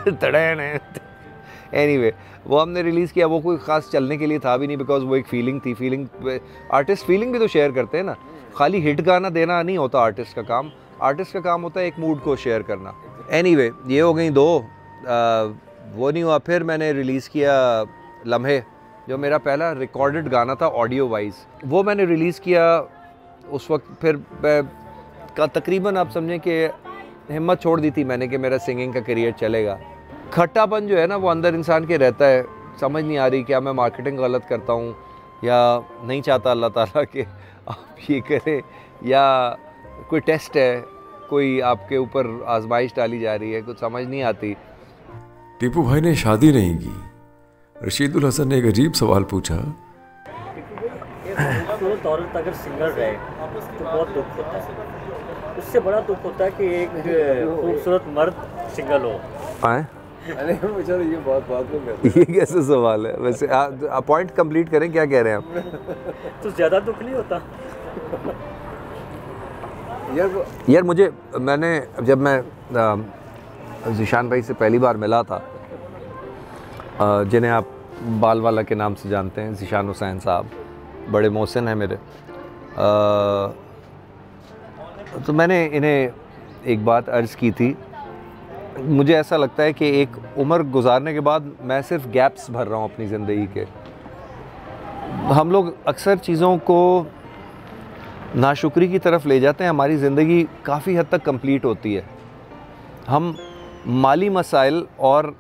एनीवे वो हमने रिलीज़ किया। वो कोई ख़ास चलने के लिए था भी नहीं, बिकॉज वो एक फीलिंग थी। फीलिंग आर्टिस्ट फीलिंग भी तो शेयर करते हैं ना, खाली हिट गाना देना नहीं होता आर्टिस्ट का काम। आर्टिस्ट का काम होता है एक मूड को शेयर करना। एनीवे anyway, ये हो गई दो, आ, वो नहीं हुआ। फिर मैंने रिलीज़ किया लम्हे, जो मेरा पहला रिकॉर्डेड गाना था ऑडियो वाइज, वो मैंने रिलीज़ किया उस वक्त। फिर का तकरीबन आप समझें कि हिम्मत छोड़ दी थी मैंने कि मेरा सिंगिंग का करियर चलेगा। खट्टापन जो है ना वो अंदर इंसान के रहता है, समझ नहीं आ रही क्या मैं मार्केटिंग गलत करता हूँ या नहीं चाहता अल्लाह ताला कि आप ये करें, या कोई टेस्ट है, कोई आपके ऊपर आजमाइश डाली जा रही है, कुछ समझ नहीं आती। टीपू भाई ने शादी नहीं की। रशीदुल हसन ने एक अजीब सवाल पूछा, खूबसूरत औरत अगर सिंगल रहे तो बहुत दुख होता है, उससे बड़ा दुख होता है कि एक खूबसूरत मर्द सिंगल हो। आए अरे बेचारा ये बात बात में कहते ये कैसे सवाल है वैसे? आप पॉइंट कंप्लीट करें, क्या कह रहे हैं आप? तो ज़्यादा दुख नहीं होता यार? यार मुझे, मैंने जब मैं ज़ीशान भाई से पहली बार मिला था, जिन्हें आप बाल वाला के नाम से जानते हैं, ज़ीशान हुसैन साहब, बड़े मोहसिन हैं मेरे, आ, तो मैंने इन्हें एक बात अर्ज़ की थी। मुझे ऐसा लगता है कि एक उम्र गुजारने के बाद मैं सिर्फ गैप्स भर रहा हूँ अपनी ज़िंदगी के। हम लोग अक्सर चीज़ों को नाशुक्री की तरफ ले जाते हैं, हमारी ज़िंदगी काफ़ी हद तक कंप्लीट होती है। हम माली मसाइल और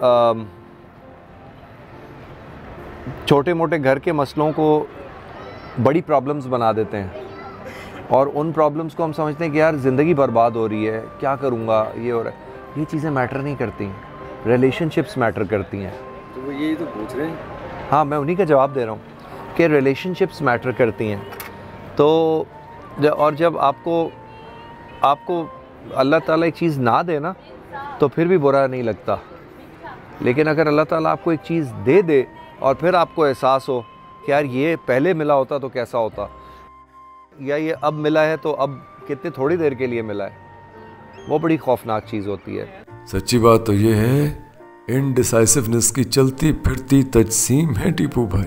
छोटे मोटे घर के मसलों को बड़ी प्रॉब्लम्स बना देते हैं, और उन प्रॉब्लम्स को हम समझते हैं कि यार ज़िंदगी बर्बाद हो रही है, क्या करूँगा, ये हो रहा है। ये चीज़ें मैटर नहीं करती, रिलेशनशिप्स मैटर करती हैं। तो वो यही तो पूछ रहे हैं। हाँ, मैं उन्हीं का जवाब दे रहा हूँ कि रिलेशनशिप्स मैटर करती हैं। तो और जब आपको आपको अल्लाह ताला एक चीज़ ना दे ना, तो फिर भी बुरा नहीं लगता। लेकिन अगर अल्लाह ताला आपको एक चीज़ दे दे और फिर आपको एहसास हो कि यार ये पहले मिला होता तो कैसा होता, या ये अब मिला है तो अब कितनी थोड़ी देर के लिए मिला है, वो बड़ी खौफनाक चीज़ होती है। सच्ची बात तो ये है इनडिसाइसिवनेस की चलती फिरती तजसीम है टीपू भाई।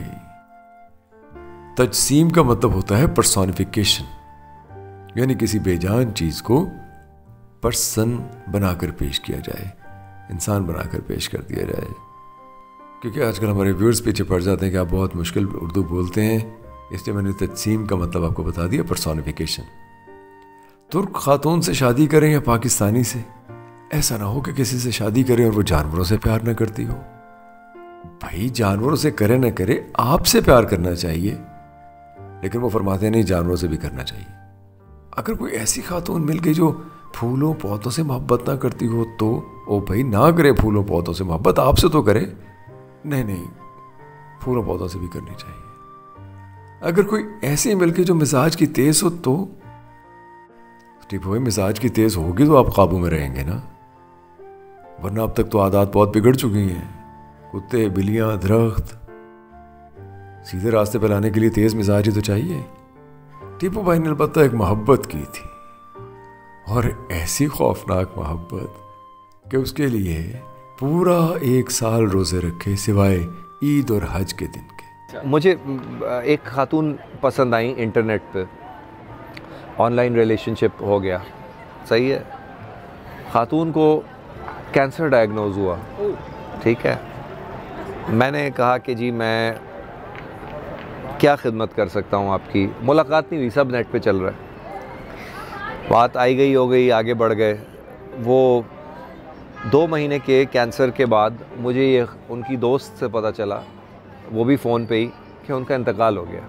तजसीम का मतलब होता है पर्सोनिफिकेशन, यानी किसी बेजान चीज को पर्सन बनाकर पेश किया जाए, इंसान बनाकर पेश कर दिया जाए। क्योंकि आजकल हमारे व्यूअर्स पीछे पड़ जाते हैं कि आप बहुत मुश्किल उर्दू बोलते हैं, इसलिए मैंने तजसीम का मतलब आपको बता दिया, पर्सोनिफिकेशन। तुर्क खातून से शादी करें या पाकिस्तानी से, ऐसा ना हो कि किसी से शादी करें और वो जानवरों से प्यार ना करती हो। भाई जानवरों से करे ना करे, आपसे प्यार करना चाहिए, लेकिन वो फरमाते हैं नहीं, जानवरों से भी करना चाहिए। अगर कोई ऐसी खातून मिल गई जो फूलों पौधों से मोहब्बत ना करती हो तो ओ भाई ना करे फूलों पौधों से मोहब्बत, आपसे तो करे, नहीं नहीं फूलों पौधों से भी करनी चाहिए। अगर कोई ऐसी मिल गई जो मिजाज की तेज हो तो ठीक भाई, मिजाज की तेज होगी तो आप काबू में रहेंगे ना, वरना अब तक तो आदत बहुत बिगड़ चुकी हैं। कुत्ते बिल्लियां दरख्त सीधे रास्ते पर लाने के लिए तेज मिजाज ही तो चाहिए। टीपू भाई ने अलबत्ता एक मोहब्बत की थी, और ऐसी खौफनाक मोहब्बत कि उसके लिए पूरा एक साल रोजे रखे सिवाय ईद और हज के दिन के। मुझे एक खातून पसंद आई इंटरनेट पे, ऑनलाइन रिलेशनशिप हो गया, सही है। खातून को कैंसर डायग्नोज हुआ, ठीक है। मैंने कहा कि जी मैं क्या खिदमत कर सकता हूँ आपकी। मुलाकात नहीं हुई, सब नेट पे चल रहा है। बात आई गई हो गई, आगे बढ़ गए। वो दो महीने के कैंसर के बाद मुझे ये उनकी दोस्त से पता चला, वो भी फ़ोन पे ही, कि उनका इंतकाल हो गया।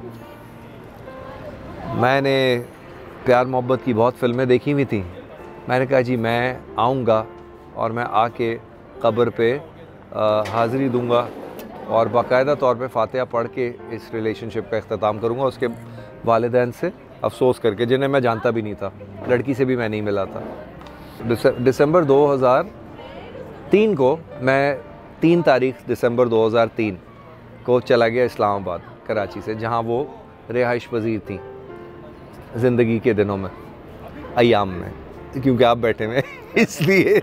मैंने प्यार मोहब्बत की बहुत फिल्में देखी हुई थी। मैंने कहा जी मैं आऊँगा और मैं आके कब्र पे हाज़िरी दूँगा और बाकायदा तौर पे फातिहा पढ़ के इस रिलेशनशिप का इख्तिताम करूँगा, उसके वालिदैन से अफसोस करके, जिन्हें मैं जानता भी नहीं था, लड़की से भी मैं नहीं मिला था। दिसंबर दो हज़ार तीन को, मैं तीन तारीख दिसंबर दो हज़ार तीन को चला गया इस्लामाबाद कराची से, जहाँ वो रिहाइश पजीर थी ज़िंदगी के दिनों में, अयाम में, क्योंकि आप बैठे हुए इसलिए।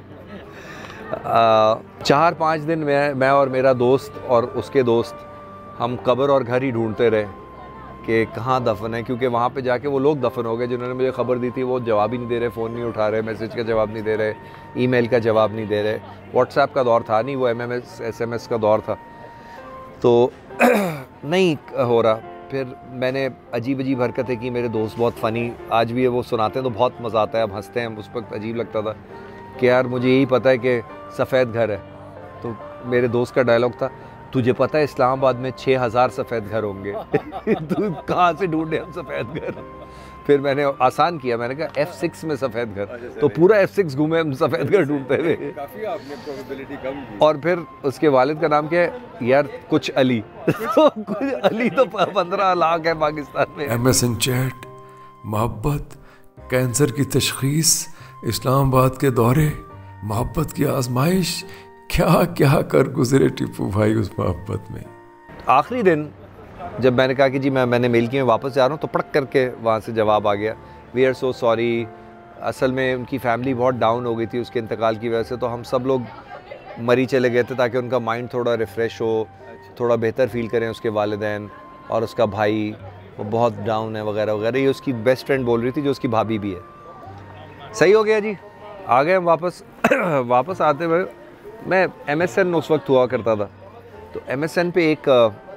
आ, चार पाँच दिन में मैं और मेरा दोस्त और उसके दोस्त हम कब्र और घर ही ढूंढते रहे कि कहाँ दफन है, क्योंकि वहाँ पे जाके वो लोग दफन हो गए जिन्होंने मुझे खबर दी थी। वो जवाब ही नहीं दे रहे, फ़ोन नहीं उठा रहे, मैसेज का जवाब नहीं दे रहे, ईमेल का जवाब नहीं दे रहे। व्हाट्सएप का दौर था नहीं, वो M M S S M S का दौर था, तो नहीं हो रहा। फिर मैंने अजीब अजीब हरकतें की। मेरे दोस्त बहुत फ़नी, आज भी है, वो सुनाते हैं तो बहुत मज़ा आता है, अब हंसते हैं। उस वक्त अजीब लगता था कि यार मुझे यही पता है कि सफ़ेद घर है, तो मेरे दोस्त का डायलॉग था, तुझे पता है इस्लामाबाद में छः हज़ार सफ़ेद घर होंगे तू कहाँ से ढूंढे हम सफ़ेद घर। फिर मैंने आसान किया, मैंने कहा एफ सिक्स में सफ़ेद घर, तो पूरा एफ सिक्स घूमे हम सफ़ेद घर ढूंढते हुए। काफ़ी आपने प्रोबेबिलिटी कम की। और फिर उसके वालिद का नाम क्या है यार, कुछ अली तो कुछ अली तो पंद्रह लाख है पाकिस्तान में। एम एस एन चैट, मोहब्बत, कैंसर की तशखीस, इस्लामाबाद के दौरे, मोहब्बत की आजमाइश, क्या क्या कर गुजरे टीपू भाई उस मोहब्बत में। आखिरी दिन जब मैंने कहा कि जी मैं मैंने मेल की मैं वापस जा रहा हूँ, तो पटक करके वहाँ से जवाब आ गया, वी आर सो सॉरी। असल में उनकी फैमिली बहुत डाउन हो गई थी उसके इंतकाल की वजह से, तो हम सब लोग मरी चले गए थे ताकि उनका माइंड थोड़ा रिफ़्रेश हो, थोड़ा बेहतर फील करें उसके वालिदैन, और उसका भाई वो बहुत डाउन है वगैरह वगैरह। ये उसकी बेस्ट फ्रेंड बोल रही थी जो उसकी भाभी भी है। सही हो गया जी, आ गए हम वापस। वापस आते हुए मैं एम एस एन उस वक्त हुआ करता था, तो एम एस एन पे एक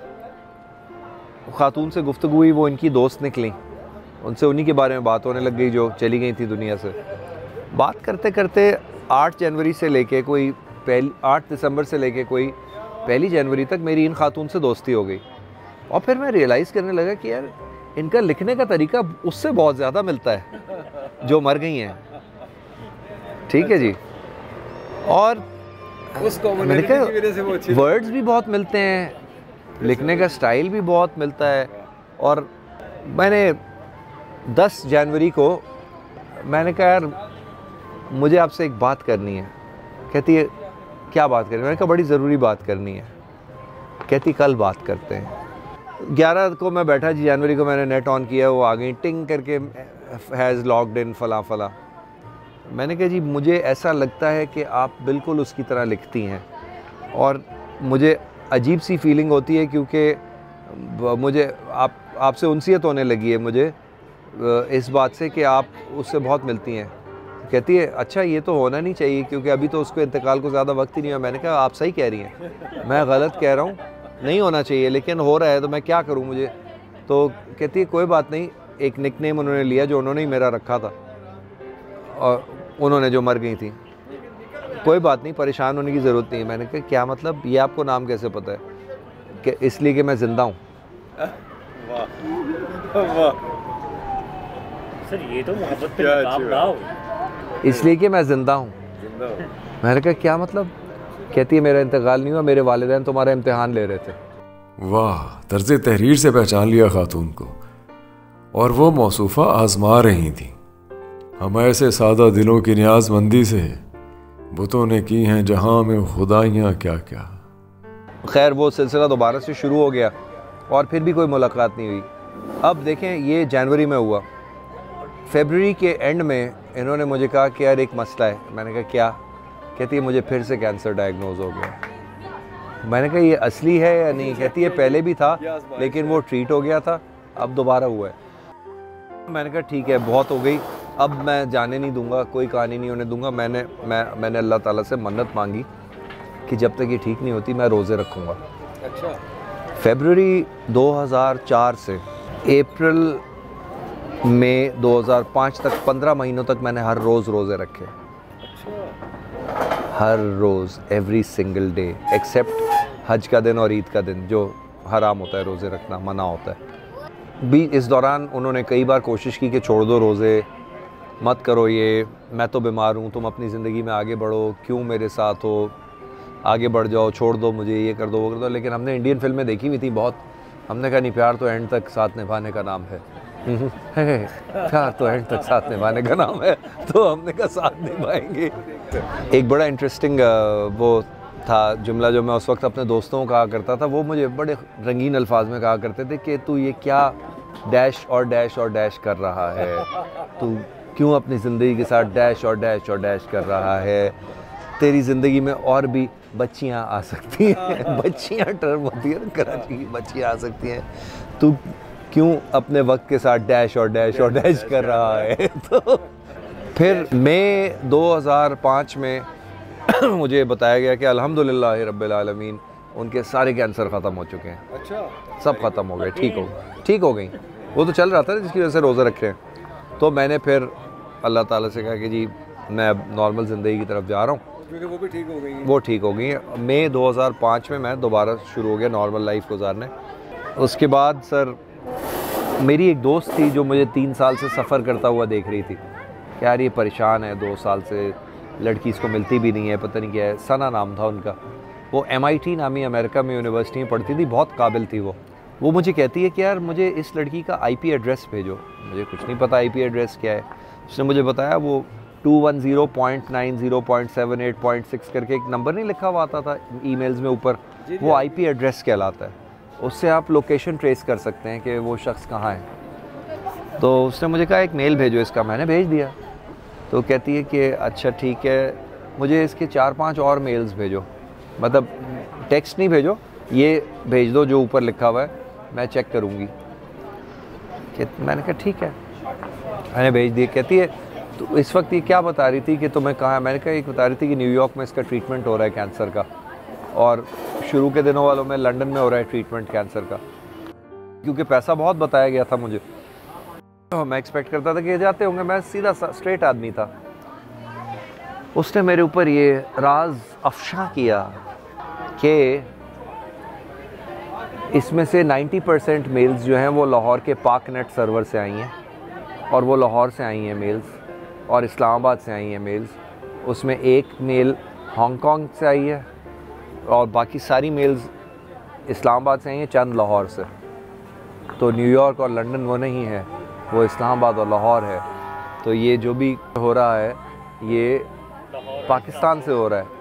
ख़ातून से गुफ्तगू हुई, वो इनकी दोस्त निकली, उनसे उन्हीं के बारे में बात होने लग गई जो चली गई थी दुनिया से। बात करते करते आठ जनवरी से लेके कोई पहली आठ दिसंबर से लेके कोई पहली जनवरी तक मेरी इन खातून से दोस्ती हो गई। और फिर मैं रियलाइज़ करने लगा कि यार इनका लिखने का तरीका उससे बहुत ज़्यादा मिलता है जो मर गई हैं, ठीक है जी। और उस कम्युनिटी की वजह से वो अच्छी वर्ड्स भी बहुत मिलते हैं, लिखने का स्टाइल भी बहुत मिलता है। और मैंने दस जनवरी को मैंने कहा यार मुझे आपसे एक बात करनी है। कहती है क्या बात करनी है? मैंने कहा बड़ी ज़रूरी बात करनी है। कहती कल बात करते हैं। ग्यारह को मैं बैठा जी, जनवरी को मैंने नेट ऑन किया, वो आ गई टिंग करके, हैज़ लॉग्ड इन फला फला। मैंने कहा जी मुझे ऐसा लगता है कि आप बिल्कुल उसकी तरह लिखती हैं, और मुझे अजीब सी फीलिंग होती है क्योंकि मुझे आप आपसे उनसियत होने लगी है मुझे इस बात से कि आप उससे बहुत मिलती हैं। कहती है अच्छा ये तो होना नहीं चाहिए क्योंकि अभी तो उसको इंतकाल को ज़्यादा वक्त ही नहीं हुआ। मैंने कहा आप सही कह रही हैं, मैं गलत कह रहा हूँ, नहीं होना चाहिए लेकिन हो रहा है तो मैं क्या करूँ मुझे। तो कहती है कोई बात नहीं, एक निकनेम उन्होंने लिया जो उन्होंने ही मेरा रखा था और उन्होंने जो मर गई थी, कोई बात नहीं, परेशान होने की ज़रूरत नहीं है। मैंने कहा क्या मतलब, ये आपको नाम कैसे पता है? कि इसलिए कि मैं ज़िंदा हूँ। सर ये तो मोहब्बत पे नकाब ना हो। इसलिए कि मैं ज़िंदा हूँ। मैंने कहा क्या मतलब? कहती है मेरा इंतकाल नहीं हुआ, मेरे वालिदैन तुम्हारा इम्तिहान ले रहे थे। वाह, तर्ज तहरीर से पहचान लिया खातून को, और वो मौसूफ़ा आजमा रही थी। हम ऐसे सादा दिलों की न्याज़मंदी से बुतों ने की हैं जहां में खुदाइयाँ क्या क्या। खैर वो सिलसिला दोबारा से शुरू हो गया और फिर भी कोई मुलाकात नहीं हुई। अब देखें ये जनवरी में हुआ, फरवरी के एंड में इन्होंने मुझे कहा कि यार एक मसला है। मैंने कहा क्या? कहती है मुझे फिर से कैंसर डायग्नोज हो गया। मैंने कहा ये असली है या नहीं? कहती है पहले भी था लेकिन वो ट्रीट हो गया था, अब दोबारा हुआ है। मैंने कहा ठीक है बहुत हो गई, अब मैं जाने नहीं दूंगा, कोई कहानी नहीं होने दूंगा। मैंने मैं मैंने अल्लाह ताला से मन्नत मांगी कि जब तक ये ठीक नहीं होती मैं रोज़े रखूँगा। अच्छा। फरवरी दो हज़ार चार से अप्रैल मई दो हज़ार पाँच तक पंद्रह महीनों तक मैंने हर रोज़ रोज़े रखे। अच्छा। हर रोज़, every single day, except Hajj का दिन और ईद का दिन जो हराम होता है रोज़े रखना, मना होता है। भी इस दौरान उन्होंने कई बार कोशिश की कि छोड़ दो रोज़े, मत करो ये, मैं तो बीमार हूँ, तुम अपनी ज़िंदगी में आगे बढ़ो, क्यों मेरे साथ हो, आगे बढ़ जाओ, छोड़ दो मुझे, ये कर दो वो कर दो। लेकिन हमने इंडियन फिल्में देखी हुई थी बहुत, हमने कहा नहीं प्यार तो एंड तक साथ निभाने का नाम है। प्यार तो एंड तक साथ निभाने का नाम है, तो हमने कहा साथ निभाएंगे। एक बड़ा इंटरेस्टिंग वो था जुमला जो मैं उस वक्त अपने दोस्तों को कहा करता था, वो मुझे बड़े रंगीन अल्फाज में कहा करते थे कि तू ये क्या डैश और डैश और डैश कर रहा है, तू क्यों अपनी ज़िंदगी के साथ डैश और डैश और डैश कर रहा है, तेरी ज़िंदगी में और भी बच्चियां आ सकती हैं। बच्चियां टर्म होती है कराची की, बच्चियां आ सकती हैं, तू क्यों अपने वक्त के साथ डैश और डैश और डैश कर रहा है। तो फिर मई दो हज़ार पाँच में मुझे बताया गया कि अल्हम्दुलिल्लाह रब्बिल आलमीन उनके सारे कैंसर ख़त्म हो चुके हैं। अच्छा। सब ख़त्म हो गए, ठीक हो ठीक हो गई। वो तो चल रहा था जिसकी वजह से रोज़े रखे। तो मैंने फिर अल्लाह ताला से कहा कि जी मैं अब नॉर्मल ज़िंदगी की तरफ जा रहा हूँ, क्योंकि वो भी ठीक हो गई। वो ठीक हो गई। मई दो हज़ार पाँच में मैं दोबारा शुरू हो गया नॉर्मल लाइफ गुजारने। उसके बाद सर मेरी एक दोस्त थी जो मुझे तीन साल से सफ़र करता हुआ देख रही थी कि यार ये परेशान है, दो साल से लड़की इसको मिलती भी नहीं है, पता नहीं क्या है। सना नाम था उनका, वो एम आई टी नामी अमेरिका में यूनिवर्सिटी में पढ़ती थी, बहुत काबिल थी वो। वो मुझे कहती है कि यार मुझे इस लड़की का आई पी एड्रेस भेजो। मुझे कुछ नहीं पता आई पी एड्रेस क्या है। उसने मुझे बताया वो two one zero point nine zero point seven eight point six करके एक नंबर नहीं लिखा हुआ आता था ईमेल्स में ऊपर, वो आई पी एड्रेस कहलाता है। उससे आप लोकेशन ट्रेस कर सकते हैं कि वो शख्स कहाँ है। तो उसने मुझे कहा एक मेल भेजो इसका, मैंने भेज दिया। तो कहती है कि अच्छा ठीक है, मुझे इसके चार पांच और मेल्स भेजो, मतलब टेक्स्ट नहीं भेजो, ये भेज दो जो ऊपर लिखा हुआ है, मैं चेक करूँगी। मैंने कहा ठीक है, मैंने भेज दिए। कहती है तो इस वक्त ये क्या बता रही थी कि तुम्हें कहाँ? मैंने कहा एक बता रही थी कि न्यूयॉर्क में इसका ट्रीटमेंट हो रहा है कैंसर का, और शुरू के दिनों वालों में लंदन में हो रहा है ट्रीटमेंट कैंसर का, क्योंकि पैसा बहुत बताया गया था मुझे। तो मैं एक्सपेक्ट करता था कि ये जाते होंगे, मैं सीधा स्ट्रेट आदमी था। उसने मेरे ऊपर ये राज अफशा किया कि इसमें से नब्बे परसेंट मेल्स जो हैं वो लाहौर के पाक नेट सर्वर से आई हैं, और वो लाहौर से आई हैं मेल्स, और इस्लामाबाद से आई हैं मेल्स। उसमें एक मेल हांगकांग से आई है और बाकी सारी मेल्स इस्लामाबाद से आई हैं, चंद लाहौर से। तो न्यूयॉर्क और लंदन वो नहीं है, वो इस्लामाबाद और लाहौर है। तो ये जो भी हो रहा है ये पाकिस्तान से हो रहा है।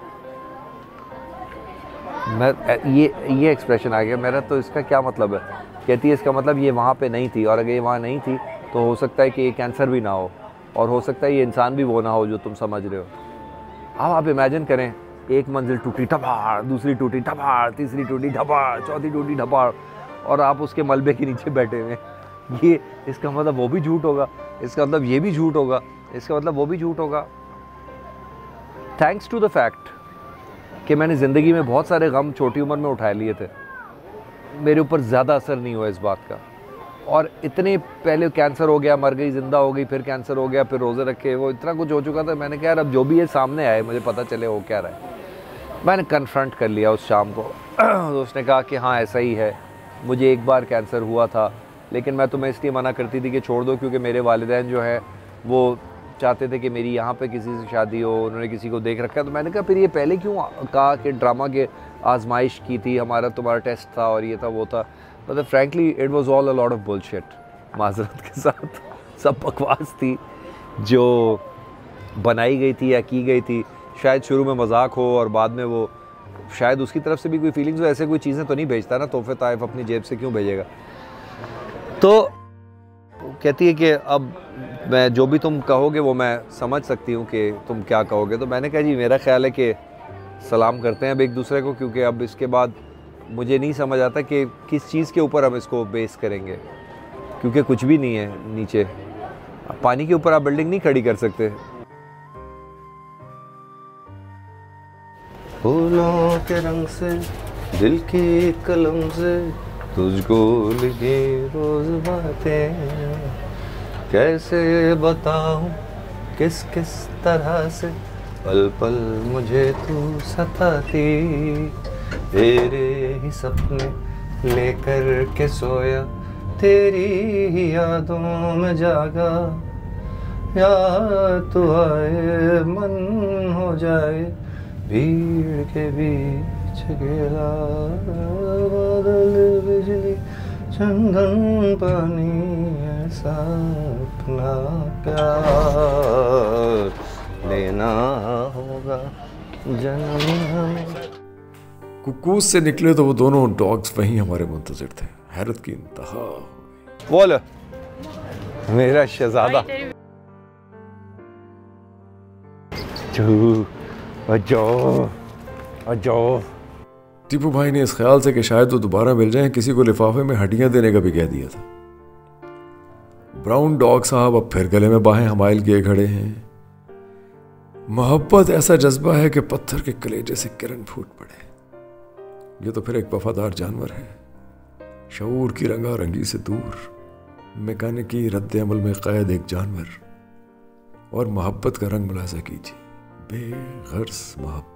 मैं ये ये एक्सप्रेशन आ गया मेरा, तो इसका क्या मतलब है? कहती है इसका मतलब ये वहाँ पे नहीं थी, और अगर ये वहाँ नहीं थी तो हो सकता है कि ये कैंसर भी ना हो, और हो सकता है ये इंसान भी वो ना हो जो तुम समझ रहे हो। अब आप इमेजिन करें एक मंजिल टूटी ढबाड़, दूसरी टूटी ढबाड़, तीसरी टूटी ढबाड़, चौथी टूटी ढबाड़, और आप उसके मलबे के नीचे बैठे हुए हैं। ये इसका मतलब वो भी झूठ होगा, इसका मतलब ये भी झूठ होगा, इसका मतलब वो भी झूठ होगा। थैंक्स टू द फैक्ट कि मैंने ज़िंदगी में बहुत सारे गम छोटी उम्र में उठा लिए थे, मेरे ऊपर ज़्यादा असर नहीं हुआ इस बात का। और इतने पहले कैंसर हो गया, मर गई, ज़िंदा हो गई, फिर कैंसर हो गया, फिर रोज़े रखे, वो इतना कुछ हो चुका था। मैंने कहा यार अब जो भी है सामने आए, मुझे पता चले हो क्या रहा है। मैंने कन्फ्रंट कर लिया उस शाम को। तो उसने कहा कि हाँ ऐसा ही है, मुझे एक बार कैंसर हुआ था, लेकिन मैं तुम्हें इसलिए मना करती थी कि छोड़ दो, क्योंकि मेरे वालिदैन जो है वो चाहते थे कि मेरी यहाँ पे किसी से शादी हो, उन्होंने किसी को देख रखा है। तो मैंने कहा फिर ये पहले क्यों कहा कि ड्रामा के आजमाइश की थी, हमारा तुम्हारा टेस्ट था और ये था वो था। मतलब frankly it was all a lot of bullshit, माजरत के साथ। सब बकवास थी जो बनाई गई थी या की गई थी। शायद शुरू में मजाक हो और बाद में वो शायद उसकी तरफ से भी कोई फीलिंग्स हो। ऐसे कोई चीज़ें तो नहीं भेजता ना, तोहफे ताइफ अपनी जेब से क्यों भेजेगा। तो कहती है कि अब मैं जो भी तुम कहोगे वो मैं समझ सकती हूँ कि तुम क्या कहोगे। तो मैंने कहा जी मेरा ख्याल है कि सलाम करते हैं अब एक दूसरे को, क्योंकि अब इसके बाद मुझे नहीं समझ आता कि किस चीज़ के ऊपर हम इसको बेस करेंगे, क्योंकि कुछ भी नहीं है नीचे। पानी के ऊपर आप बिल्डिंग नहीं खड़ी कर सकते। फूलों के रंग से, दिल की कलम से तुझको लिखे रोज बातें, कैसे बताऊं किस किस तरह से पल पल मुझे तू सताती। तेरे ही सपने लेकर के सोया, तेरी ही यादों में जागा, याद तो आए मन हो जाए भीड़ के बीच गेला, बादल बिजली चंदन पानी ऐसा अपना प्यार लेना होगा जन्म हमें। कुकूज से निकले तो वो दोनों डॉग्स वहीं हमारे मुंतजिर थे। हैरत की इंतहा। बोल मेरा शहजादा। जाओ जाओ। टीपू भाई ने इस ख्याल से कि शायद वो दोबारा मिल जाएं, किसी को लिफाफे में हड्डियां देने का भी कह दिया था। ब्राउन डॉग साहब अब फिर गले में बाहें हमाइल किए खड़े हैं। मोहब्बत ऐसा जज्बा है कि पत्थर के कलेजे से किरण फूट पड़े। ये तो फिर एक वफादार जानवर है, शऊर की रंगा रंगी से दूर, मैकेनिकी रद्द अमल में कैद एक जानवर। और मोहब्बत का रंग मुलाजा कीजिए, बेगर्ज मोहब्बत।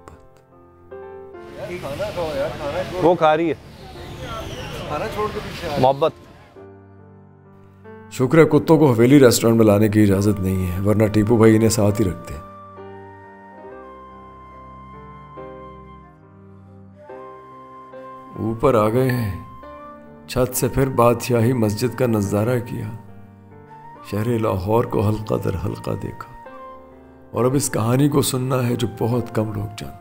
खाना खाओ यार, खाना छोड़। वो खा रही है खाना छोड़ के पीछे मोहब्बत। शुक्र है कुत्तों को हवेली रेस्टोरेंट में लाने की इजाजत नहीं है, वरना टीपू भाई इन्हें साथ ही रखते। ऊपर आ गए हैं, छत से फिर बादशाही मस्जिद का नज़ारा किया, शहर लाहौर को हल्का दर हल्का देखा। और अब इस कहानी को सुनना है जो बहुत कम लोग जानते।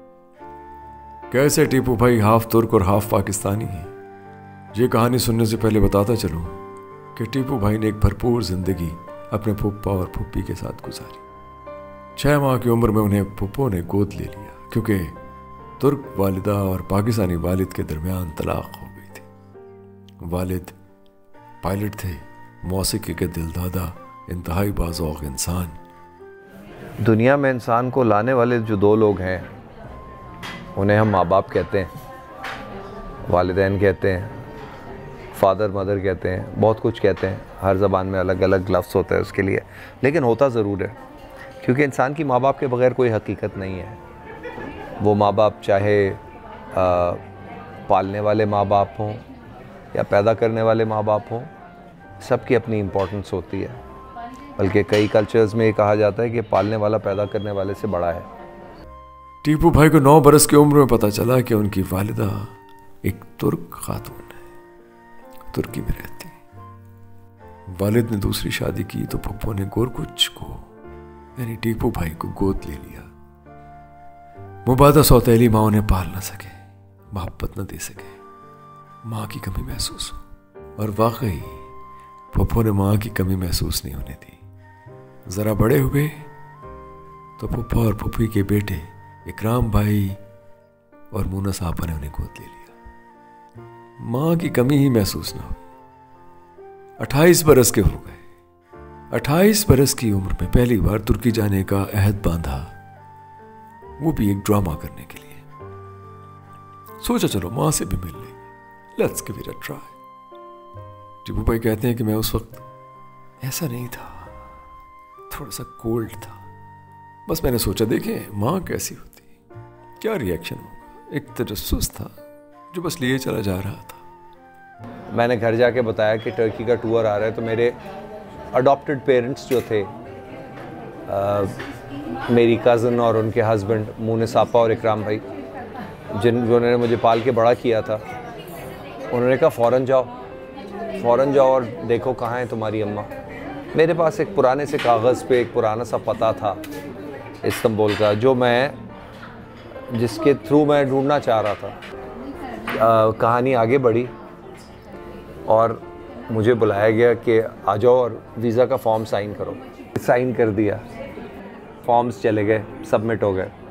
कैसे टीपू भाई हाफ तुर्क और हाफ पाकिस्तानी हैं। ये कहानी सुनने से पहले बताता चलूं कि टीपू भाई ने एक भरपूर जिंदगी अपने फुप्पा और फुप्पी के साथ गुजारी। छह माह की उम्र में उन्हें फुप्पो ने गोद ले लिया, क्योंकि तुर्क वालिदा और पाकिस्तानी वालिद के दरमियान तलाक हो गई थी। वालिद पायलट थे, मौसीकी के दिलदादा, इंतहाई बाज़ौक़ इंसान। दुनिया में इंसान को लाने वाले जो दो लोग हैं उन्हें हम माँ बाप कहते हैं, वालिदैन कहते हैं, फादर मदर कहते हैं, बहुत कुछ कहते हैं। हर ज़बान में अलग अलग लफ्ज़ होता है उसके लिए, लेकिन होता ज़रूर है, क्योंकि इंसान की माँ बाप के बगैर कोई हकीकत नहीं है। वो माँ बाप चाहे आ, पालने वाले माँ बाप हों या पैदा करने वाले माँ बाप हों, सबकी अपनी इम्पोर्टेंस होती है। बल्कि कई कल्चर्स में ये कहा जाता है कि पालने वाला पैदा करने वाले से बड़ा है। टीपू भाई को नौ बरस की उम्र में पता चला कि उनकी वालिदा एक तुर्क खातून है, तुर्की में रहती। वालिद ने दूसरी शादी की तो पप्पू ने गोरकुच को यानी टीपू भाई को गोद ले लिया। मुबादा सौतेली माँ उन्हें पाल न सके, मोहब्बत न दे सके, माँ की कमी महसूस हो। और वाकई पप्पू ने माँ की कमी महसूस नहीं होने दी। ज़रा बड़े हुए तो पप्पा और पप्पी के बेटे इकराम भाई और मूना साहबा ने उन्हें गोद ले लिया। माँ की कमी ही महसूस ना हुई। अट्ठाईस बरस के हो गए। अट्ठाईस बरस की उम्र में पहली बार तुर्की जाने का अहद बांधा, वो भी एक ड्रामा करने के लिए। सोचा चलो माँ से भी मिल लेंगे, let's give it a try. Tipu भाई कहते हैं कि मैं उस वक्त ऐसा नहीं था, थोड़ा सा कोल्ड था। बस मैंने सोचा देखें माँ कैसी होती, क्या रिएक्शन होगा। एक तजस्सुस था जो बस लिए चला जा रहा था। मैंने घर जाके बताया कि टर्की का टूर आ रहा है, तो मेरे अडॉप्टेड पेरेंट्स जो थे, आ, मेरी कज़न और उनके हस्बैंड मूने सापा और इकराम भाई, जिन जिन्होंने मुझे पाल के बड़ा किया था, उन्होंने कहा फ़ौरन जाओ, फ़ौरन जाओ और देखो कहाँ है तुम्हारी अम्मा। मेरे पास एक पुराने से कागज़ पे एक पुराना सा पता था इस्तांबुल का, जो मैं जिसके थ्रू मैं ढूंढना चाह रहा था। आ, कहानी आगे बढ़ी और मुझे बुलाया गया कि आ जाओ और वीज़ा का फॉर्म साइन करो। साइन कर दिया, फॉर्म्स चले गए, सबमिट हो गए।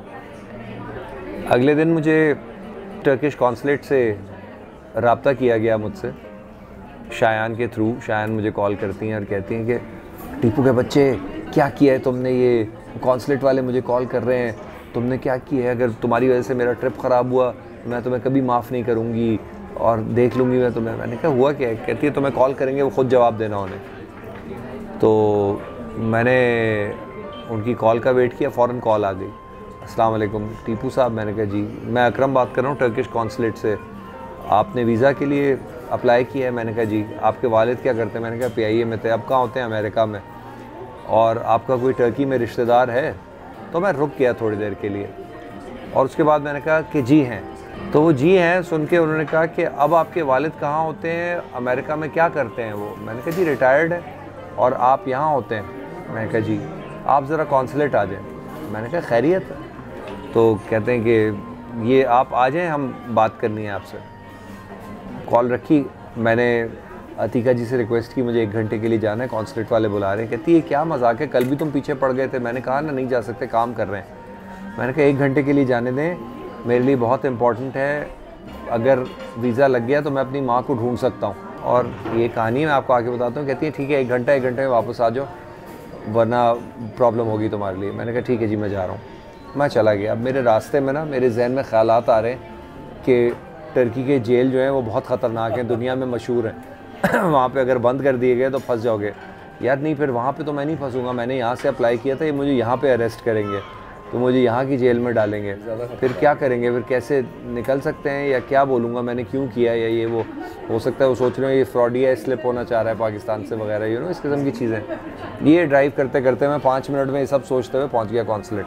अगले दिन मुझे टर्किश कॉन्सुलेट से रब्ता किया गया मुझसे, शायान के थ्रू। शायान मुझे कॉल करती हैं और कहती हैं कि टीपू के बच्चे क्या किया है तुमने, ये कॉन्सुलेट वाले मुझे कॉल कर रहे हैं, तुमने क्या किया है, अगर तुम्हारी वजह से मेरा ट्रिप ख़राब हुआ मैं तुम्हें कभी माफ़ नहीं करूँगी और देख लूँगी मैं तुम्हें। मैंने कहा हुआ क्या है? कहती है तुम्हें कॉल करेंगे, वो ख़ुद जवाब देना उन्हें। तो मैंने उनकी कॉल का वेट किया, फ़ौरन कॉल आ गई। अस्सलाम वालेकुम टीपू साहब। मैंने कहा जी मैं अकरम बात कर रहा हूँ टर्किश कॉन्सुलेट से, आपने वीज़ा के लिए अप्लाई किया है? मैंने कहा जी। आपके वालिद क्या करते हैं? मैंने कहा पी आई ए में थे, अब कहाँ होते हैं? अमेरिका में। और आपका कोई टर्की में रिश्तेदार है? तो मैं रुक गया थोड़ी देर के लिए और उसके बाद मैंने कहा कि जी हैं। तो वो जी हैं सुन के उन्होंने कहा कि अब आपके वालिद कहाँ होते हैं, अमेरिका में क्या करते हैं वो? मैंने कहा जी रिटायर्ड है और आप यहाँ होते हैं। मैंने कहा जी आप ज़रा कॉन्सुलेट आ जाएँ। मैंने कहा खैरियत है? तो कहते हैं कि ये आप आ जाएँ, हम बात करनी है आपसे। कॉल रखी, मैंने अतीका जी से रिक्वेस्ट की मुझे एक घंटे के लिए जाना है, कॉन्सुलेट वाले बुला रहे हैं। कहती है क्या मजाक है, कल भी तुम पीछे पड़ गए थे। मैंने कहा ना नहीं जा सकते, काम कर रहे हैं। मैंने कहा एक घंटे के लिए जाने दें, मेरे लिए बहुत इम्पॉर्टेंट है, अगर वीज़ा लग गया तो मैं अपनी माँ को ढूंढ सकता हूँ। और ये कहानी मैं आपको आगे बताता हूँ। कहती है ठीक है एक घंटा एक घंटे में वापस आ जाओ वरना प्रॉब्लम होगी तुम्हारे लिए। मैंने कहा ठीक है जी मैं जा रहा हूँ। मैं चला गया। अब मेरे रास्ते में ना मेरे जहन में ख्यालात आ रहे हैं कि टर्की के जेल जो हैं वो बहुत ख़तरनाक हैं, दुनिया में मशहूर हैं। वहाँ पे अगर बंद कर दिए गए तो फंस जाओगे। यार नहीं, फिर वहाँ पे तो मैं नहीं फंसूंगा, मैंने यहाँ से अप्लाई किया था, ये मुझे यहाँ पे अरेस्ट करेंगे तो मुझे यहाँ की जेल में डालेंगे, फिर क्या करेंगे, फिर कैसे निकल सकते हैं, या क्या बोलूँगा मैंने क्यों किया, या ये वो हो सकता है वो सोच रहे हो ये फ्रॉडी है, स्लिप होना चाह रहा है पाकिस्तान से वगैरह, यू नो इस किस्म की चीज़ें। ये ड्राइव करते करते मैं पाँच मिनट में ये सब सोचते हुए पहुँच गया कॉन्सुलेट।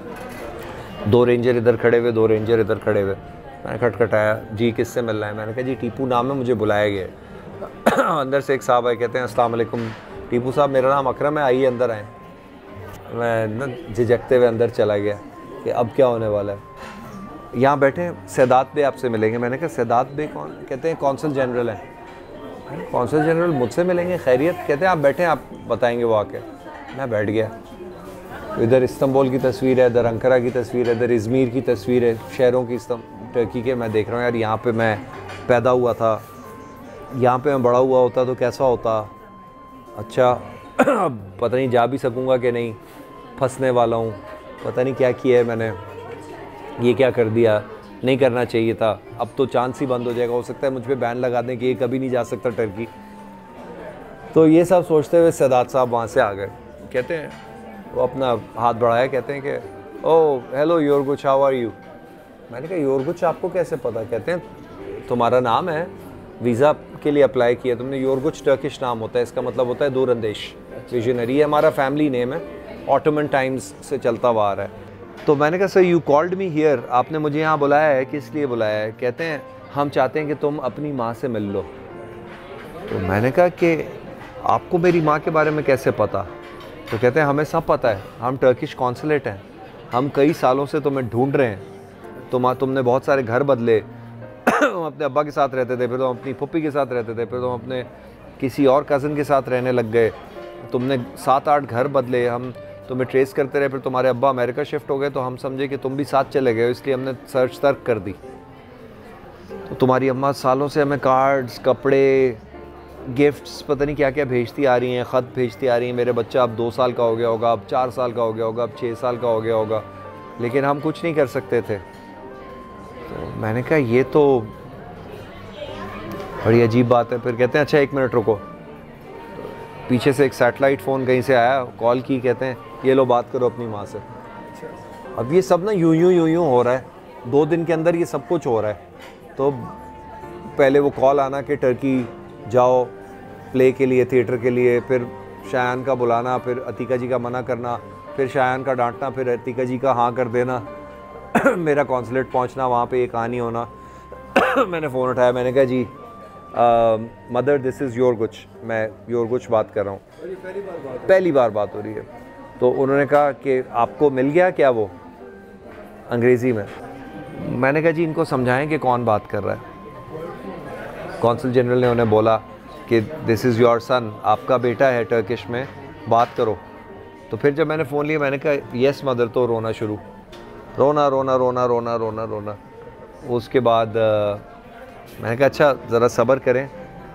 दो रेंजर इधर खड़े हुए, दो रेंजर इधर खड़े हुए। मैंने खटखटाया, जी किससे मिल रहा है? मैंने कहा जी टीपू नाम है, मुझे बुलाया गया। अंदर से एक साहब आए, कहते हैं अस्सलाम वालेकुम टीपू साहब, मेरा नाम अकरम है, आइए अंदर आएँ। मैं न झिझकते हुए अंदर चला गया कि अब क्या होने वाला है। यहाँ बैठे सैदात बे आपसे मिलेंगे। मैंने कहा सैदात बे कौन? कहते हैं कौंसल जनरल हैं। कौंसल जनरल मुझसे मिलेंगे, खैरियत? कहते हैं आप बैठें, आप बताएंगे वो आके। मैं बैठ गया। इधर इस्तांबुल की तस्वीर है, इधर अंकारा की तस्वीर है, इधर इज़मीर की तस्वीर है, शहरों की टर्की के। मैं देख रहा हूँ यार यहाँ पे मैं पैदा हुआ था, यहाँ पे मैं बड़ा हुआ होता तो कैसा होता। अच्छा पता नहीं जा भी सकूँगा कि नहीं, फंसने वाला हूँ, पता नहीं क्या किया है मैंने, ये क्या कर दिया, नहीं करना चाहिए था, अब तो चांस ही बंद हो जाएगा, हो सकता है मुझ पर बैन लगा दें कि ये कभी नहीं जा सकता टर्की। तो ये सब सोचते हुए सदात साहब वहाँ से आ गए। कहते हैं वो अपना हाथ बढ़ाया, कहते हैं कि oh hello Yorguc, how are you? मैंने कहा योरगुच आपको कैसे पता? कहते हैं तुम्हारा नाम है, वीज़ा के लिए अप्लाई किया तुमने, योरगुच टर्किश नाम होता है, इसका मतलब होता है दूरअंदेश, विजनरी। हमारा फैमिली नेम है, ऑटोमन टाइम्स से चलता हुआ आ रहा है। तो मैंने कहा sir you called me here, आपने मुझे यहाँ बुलाया है, किस लिए बुलाया है? कहते हैं हम चाहते हैं कि तुम अपनी माँ से मिल लो। तो मैंने कहा कि आपको मेरी माँ के बारे में कैसे पता? तो कहते हैं हमें सब पता है, हम टर्किश कॉन्सुलेट हैं, हम कई सालों से तुम्हें ढूंढ रहे हैं, तुम तुमने बहुत सारे घर बदले, तुम अपने अब्बा के साथ रहते थे, फिर तुम अपनी पुप्पी के साथ रहते थे, फिर तुम अपने किसी और कज़न के साथ रहने लग गए, तुमने सात आठ घर बदले, हम तुम्हें ट्रेस करते रहे, फिर तुम्हारे अब्बा अमेरिका शिफ्ट हो गए तो हम समझे कि तुम भी साथ चले गए, इसलिए हमने सर्च तर्क कर दी। तो तुम्हारी अम्मा सालों से हमें कार्ड्स, कपड़े, गिफ्ट्स, पता नहीं क्या क्या भेजती आ रही हैं, ख़त भेजती आ रही हैं। मेरे बच्चा अब दो साल का हो गया होगा, अब चार साल का हो गया होगा, अब छः साल का हो गया होगा, लेकिन हम कुछ नहीं कर सकते थे। तो मैंने कहा ये तो बड़ी अजीब बात है। फिर कहते हैं अच्छा एक मिनट रुको, पीछे से एक सैटेलाइट फ़ोन कहीं से आया, कॉल की, कहते हैं ये लो बात करो अपनी माँ से। अब ये सब ना यूं यूं यूं यूं हो रहा है, दो दिन के अंदर ये सब कुछ हो रहा है। तो पहले वो कॉल आना कि टर्की जाओ प्ले के लिए, थिएटर के लिए, फिर शायान का बुलाना, फिर अतीका जी का मना करना, फिर शायान का डांटना, फिर अतीका जी का हाँ कर देना मेरा कॉन्सुलेट पहुंचना, वहाँ पे एक कहानी होना मैंने फ़ोन उठाया, मैंने कहा जी मदर दिस इज़ योरगुच, मैं योरगुच बात कर रहा हूँ, पहली बार बात हो रही है। तो उन्होंने कहा कि आपको मिल गया क्या वो, अंग्रेज़ी में। मैंने कहा जी इनको समझाएं कि कौन बात कर रहा है। कौंसल जनरल ने उन्हें बोला कि दिस इज़ योर सन, आपका बेटा है टर्किश में, बात करो। तो फिर जब मैंने फ़ोन लिया मैंने कहा यस मदर, तो रोना शुरू, रोना रोना रोना रोना रोना रोना। उसके बाद आ, मैंने कहा अच्छा ज़रा सब्र करें,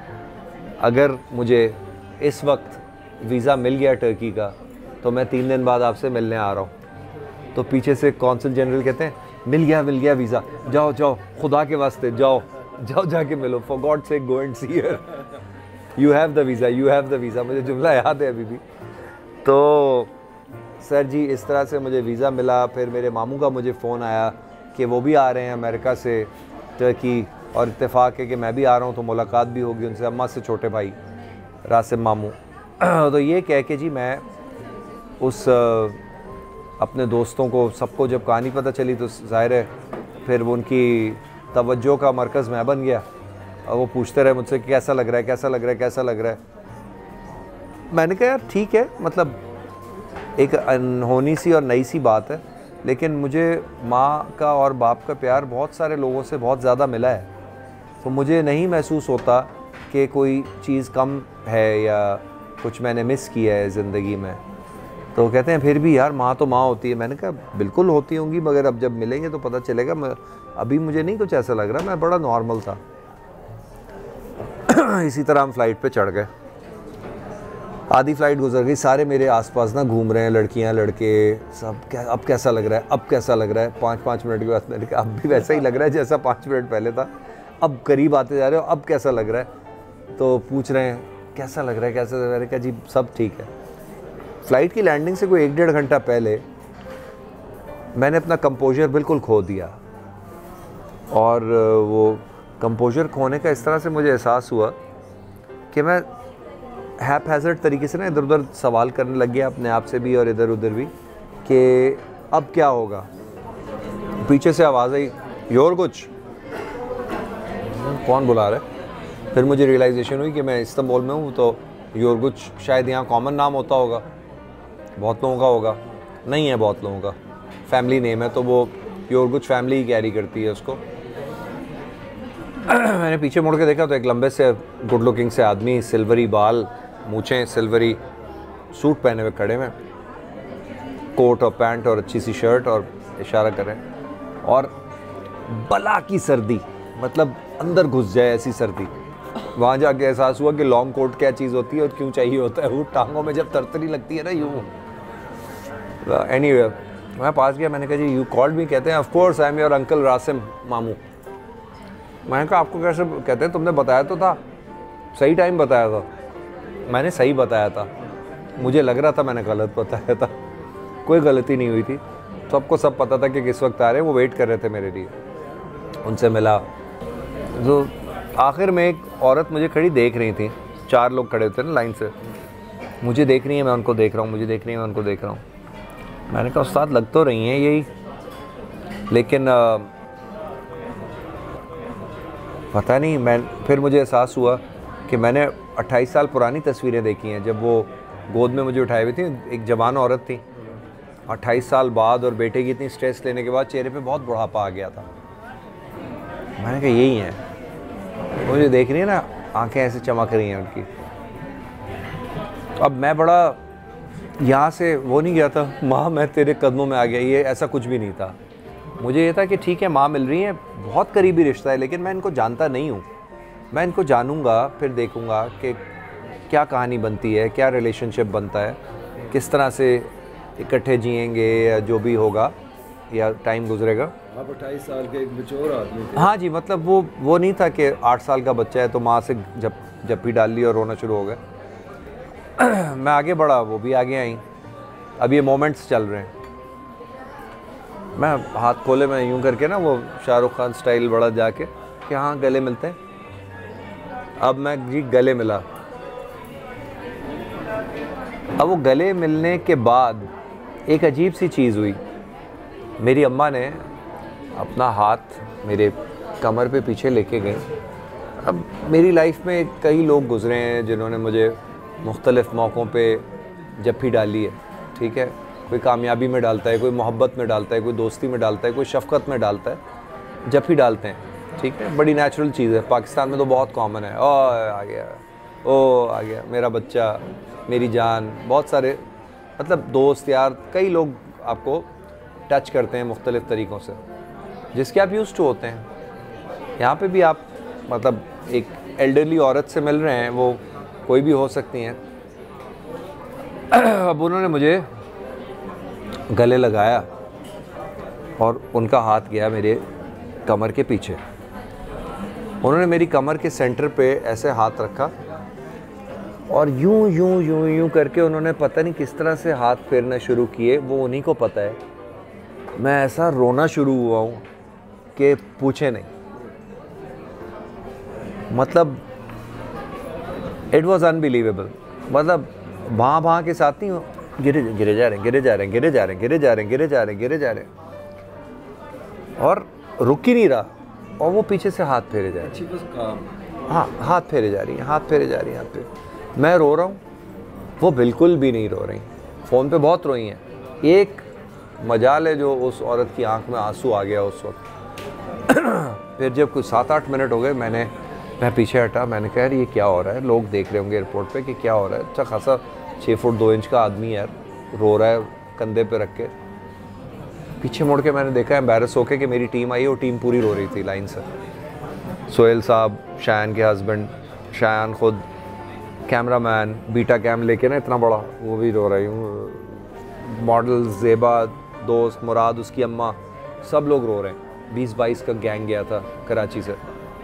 अगर मुझे इस वक्त वीज़ा मिल गया टर्की का तो मैं तीन दिन बाद आपसे मिलने आ रहा हूँ। तो पीछे से कौंसल जनरल कहते हैं मिल गया मिल गया वीज़ा, जाओ जाओ खुदा के वास्ते जाओ जाओ जाके मिलो, फॉर गॉड से go and see here, you have the visa, you have the visa. मुझे जुमला याद है अभी भी। तो सर जी इस तरह से मुझे वीज़ा मिला। फिर मेरे मामू का मुझे फ़ोन आया कि वो भी आ रहे हैं अमेरिका से टर्की, और इत्तेफाक है कि मैं भी आ रहा हूँ, तो मुलाकात भी होगी उनसे, अम्मा से छोटे भाई रासिम मामू। तो ये कह के जी मैं उस अपने दोस्तों को सबको जब कहानी पता चली तो ज़ाहिर है फिर वो उनकी तवज्जो का मरकज़ मैं बन गया, और वो पूछते रहे मुझसे कैसा लग रहा है कैसा लग रहा है कैसा लग रहा है। मैंने कहा यार ठीक है, मतलब एक अनहोनी सी और नई सी बात है, लेकिन मुझे माँ का और बाप का प्यार बहुत सारे लोगों से बहुत ज़्यादा मिला है, तो मुझे नहीं महसूस होता कि कोई चीज़ कम है या कुछ मैंने मिस किया है ज़िंदगी में। तो कहते हैं फिर भी यार माँ तो माँ होती है। मैंने कहा बिल्कुल होती होंगी, मगर अब जब मिलेंगे तो पता चलेगा। मैं अभी मुझे नहीं कुछ ऐसा लग रहा, मैं बड़ा नॉर्मल था। इसी तरह हम फ्लाइट पे चढ़ गए, आधी फ्लाइट गुजर गई, सारे मेरे आसपास ना घूम रहे हैं, लड़कियां लड़के सब। क्या अब कैसा लग रहा है, अब कैसा लग रहा है। पाँच पाँच मिनट के बाद मैंने कहा अब भी वैसा ही लग रहा है जैसा पाँच मिनट पहले था, अब करीब आते जा रहे हो, अब कैसा लग रहा है। तो पूछ रहे हैं कैसा लग रहा है कैसा लग रहा है। मैंने कहा जी सब ठीक है। फ़्लाइट की लैंडिंग से कोई एक डेढ़ घंटा पहले मैंने अपना कंपोजर बिल्कुल खो दिया, और वो कंपोजर खोने का इस तरह से मुझे एहसास हुआ कि मैं हैप हैज़र्ड तरीके से ना इधर उधर सवाल करने लग गया अपने आप से भी और इधर उधर भी कि अब क्या होगा। पीछे से आवाज़ आई योरगुच, कौन बुला रहा है। फिर मुझे रियलाइजेशन हुई कि मैं इस्तांबुल में हूँ, तो योरगुच शायद यहाँ कॉमन नाम होता होगा, बहुत लोगों का होगा, नहीं है बहुत लोगों का, फैमिली नेम है, तो वो योरगुच फैमिली ही कैरी करती है उसको। मैंने पीछे मुड़ के देखा तो एक लंबे से गुड लुकिंग से आदमी, सिल्वरी बाल, मूछें, सिल्वरी सूट पहने हुए खड़े में, कोट और पैंट और अच्छी सी शर्ट, और इशारा कर रहे हैं। और बला की सर्दी, मतलब अंदर घुस जाए ऐसी सर्दी। वहाँ जाके एहसास हुआ कि लॉन्ग कोट क्या चीज़ होती है और क्यों चाहिए होता है। वो टांगों में जब तरतरी लगती है ना यूँ। एनीवे मैं पास गया, मैंने कहा जी यू कॉल्ड मी। कहते हैं of course I am your uncle Rasim मामू। मैंने कहा आपको कैसे, कहते हैं तुमने बताया तो था, सही टाइम बताया था। मैंने सही बताया था, मुझे लग रहा था मैंने गलत बताया था, कोई गलती नहीं हुई थी। सबको सब पता था कि किस वक्त आ रहे हैं, वो वेट कर रहे थे मेरे लिए। उनसे मिला, तो आखिर में एक औरत मुझे खड़ी देख रही थी, चार लोग खड़े होते ना लाइन से, मुझे देख रही है, मैं उनको देख रहा हूँ, मुझे देख रही है, मैं उनको देख रहा हूँ। मैंने कहा उस्ताद लग तो रही हैं यही, लेकिन आ, पता नहीं। मैं फिर मुझे एहसास हुआ कि मैंने अट्ठाईस साल पुरानी तस्वीरें देखी हैं, जब वो गोद में मुझे उठाई हुई थी, एक जवान औरत थी, अट्ठाईस साल बाद, और बेटे की इतनी स्ट्रेस लेने के बाद चेहरे पे बहुत बुढ़ापा आ गया था। मैंने कहा यही है, मुझे देख रही है ना, आंखें ऐसे चमक रही हैं उनकी। अब मैं बड़ा यहाँ से वो नहीं गया था, माँ मैं तेरे कदमों में आ गया, ये ऐसा कुछ भी नहीं था। मुझे ये था कि ठीक है माँ मिल रही है, बहुत करीबी रिश्ता है, लेकिन मैं इनको जानता नहीं हूँ। मैं इनको जानूँगा फिर देखूँगा कि क्या कहानी बनती है, क्या रिलेशनशिप बनता है, किस तरह से इकट्ठे जिएंगे या जो भी होगा, या टाइम गुजरेगा। आप अट्ठाईस साल के एक मैच्योर आदमी थे। हाँ जी, मतलब वो वो नहीं था कि आठ साल का बच्चा है तो माँ से जब जब भी डाल ली और रोना शुरू हो गए। मैं आगे बढ़ा, वो भी आगे आई। अब ये मोमेंट्स चल रहे हैं। मैं हाथ खोले, मैं यूं करके ना वो शाहरुख खान स्टाइल बड़ा जाके कि हाँ गले मिलते हैं। अब मैं जी गले मिला। अब वो गले मिलने के बाद एक अजीब सी चीज़ हुई। मेरी अम्मा ने अपना हाथ मेरे कमर पे पीछे लेके गई। अब मेरी लाइफ में कई लोग गुजरे हैं जिन्होंने मुझे मुख्तलिफ़ मौक़ों पे जप्फी डाली है, ठीक है। कोई कामयाबी में डालता है, कोई मोहब्बत में डालता है, कोई दोस्ती में डालता है, कोई शफ़क़त में डालता है, जप्फी डालते हैं, ठीक है। बड़ी नेचुरल चीज़ है, पाकिस्तान में तो बहुत कॉमन है। ओ आ गया, ओ आ गया मेरा बच्चा, मेरी जान। बहुत सारे मतलब दोस्त यार, कई लोग आपको टच करते हैं मुख्तलिफ़ तरीक़ों से, जिसके आप यूज़ टू होते हैं। यहाँ पे भी आप मतलब एक एल्डरली औरत से मिल रहे हैं, वो कोई भी हो सकती हैं। अब उन्होंने मुझे गले लगाया और उनका हाथ गया मेरे कमर के पीछे। उन्होंने मेरी कमर के सेंटर पे ऐसे हाथ रखा और यूं यूं यूं यूं करके उन्होंने पता नहीं किस तरह से हाथ फेरना शुरू किए, वो उन्हीं को पता है। मैं ऐसा रोना शुरू हुआ हूँ कि पूछे नहीं। मतलब इट वॉज अनबिलीवेबल। मतलब भाँ भाँ के साथ नहीं, गिरे गिरे जा रहे हैं, गिरे जा रहे हैं, गिरे जा रहे हैं, गिरे जा रहे हैं, गिरे जा रहे हैं, गिरे जा रहे हैं, और रुक ही नहीं रहा। और वो पीछे से हाथ फेरे जा रही है। हाँ, हाथ फेरे जा रही है, हाथ फेरे जा रही है हाथ पे। मैं रो रहा हूँ, वो बिल्कुल भी नहीं रो रही। फ़ोन पे बहुत रोई हैं। एक मजाल है जो उस औरत की आंख में आंसू आ गया उस वक्त। फिर जब कुछ सात आठ मिनट हो गए, मैंने मैं पीछे हटा। मैंने कहा यार ये क्या हो रहा है, लोग देख रहे होंगे एयरपोर्ट पे कि क्या हो रहा है। अच्छा खासा छः फुट दो इंच का आदमी यार रो रहा है कंधे पे रख के। पीछे मुड़ के मैंने देखा एम्बैरस होके कि मेरी टीम आई और टीम पूरी रो रही थी लाइन से। सोहेल साहब, शायान के हस्बैंड, शायान खुद, कैमरामैन बीटा कैम लेके ना इतना बड़ा, वो भी रो रही हूँ। मॉडल ज़ेबा, दोस्त मुराद, उसकी अम्मा, सब लोग रो रहे हैं। बीस बाईस का गैंग गया था कराची से।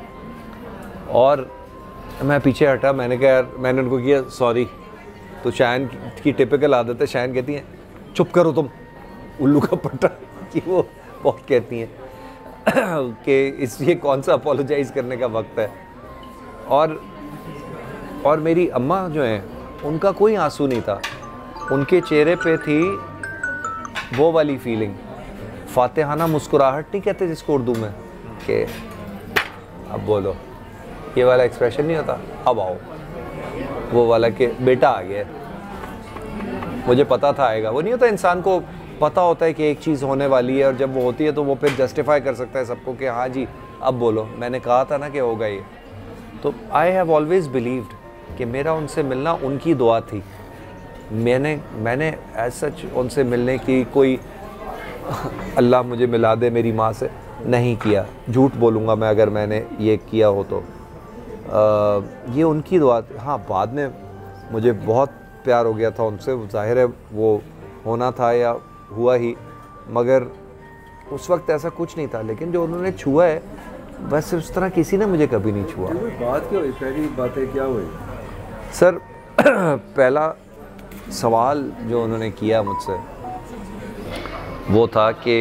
और मैं पीछे हटा। मैंने कहा यार, मैंने उनको किया सॉरी। तो शायान की टिपिकल आदत है, शायान कहती हैं चुप करो तुम, उल्लू का पट्टा, कि वो बहुत कहती हैं कि इसलिए कौन सा अपोलोजाइज़ करने का वक्त है। और और मेरी अम्मा जो हैं, उनका कोई आंसू नहीं था। उनके चेहरे पे थी वो वाली फीलिंग, फातिहाना मुस्कुराहट नहीं कहते जिसको उर्दू में, कि अब बोलो, ये वाला एक्सप्रेशन नहीं होता, अब आओ, वो वाला कि बेटा आ गया। मुझे पता था आएगा। वो नहीं होता, इंसान को पता होता है कि एक चीज़ होने वाली है, और जब वो होती है तो वो फिर जस्टिफाई कर सकता है सबको कि हाँ जी अब बोलो, मैंने कहा था ना कि होगा ये। तो आई हैव ऑलवेज़ बिलीव्ड कि मेरा उनसे मिलना उनकी दुआ थी। मैंने मैंने एज सच उनसे मिलने की कोई अल्लाह मुझे मिला दे मेरी माँ से नहीं किया। झूठ बोलूँगा मैं अगर मैंने ये किया हो तो। आ, ये उनकी दुआ। हाँ, बाद में मुझे बहुत प्यार हो गया था उनसे, जाहिर है वो होना था या हुआ ही, मगर उस वक्त ऐसा कुछ नहीं था। लेकिन जो उन्होंने छुआ है, वैसे उस तरह किसी ने मुझे कभी नहीं छुआ। बात क्या हुई, पहली बातें क्या हुई सर? पहला सवाल जो उन्होंने किया मुझसे वो था कि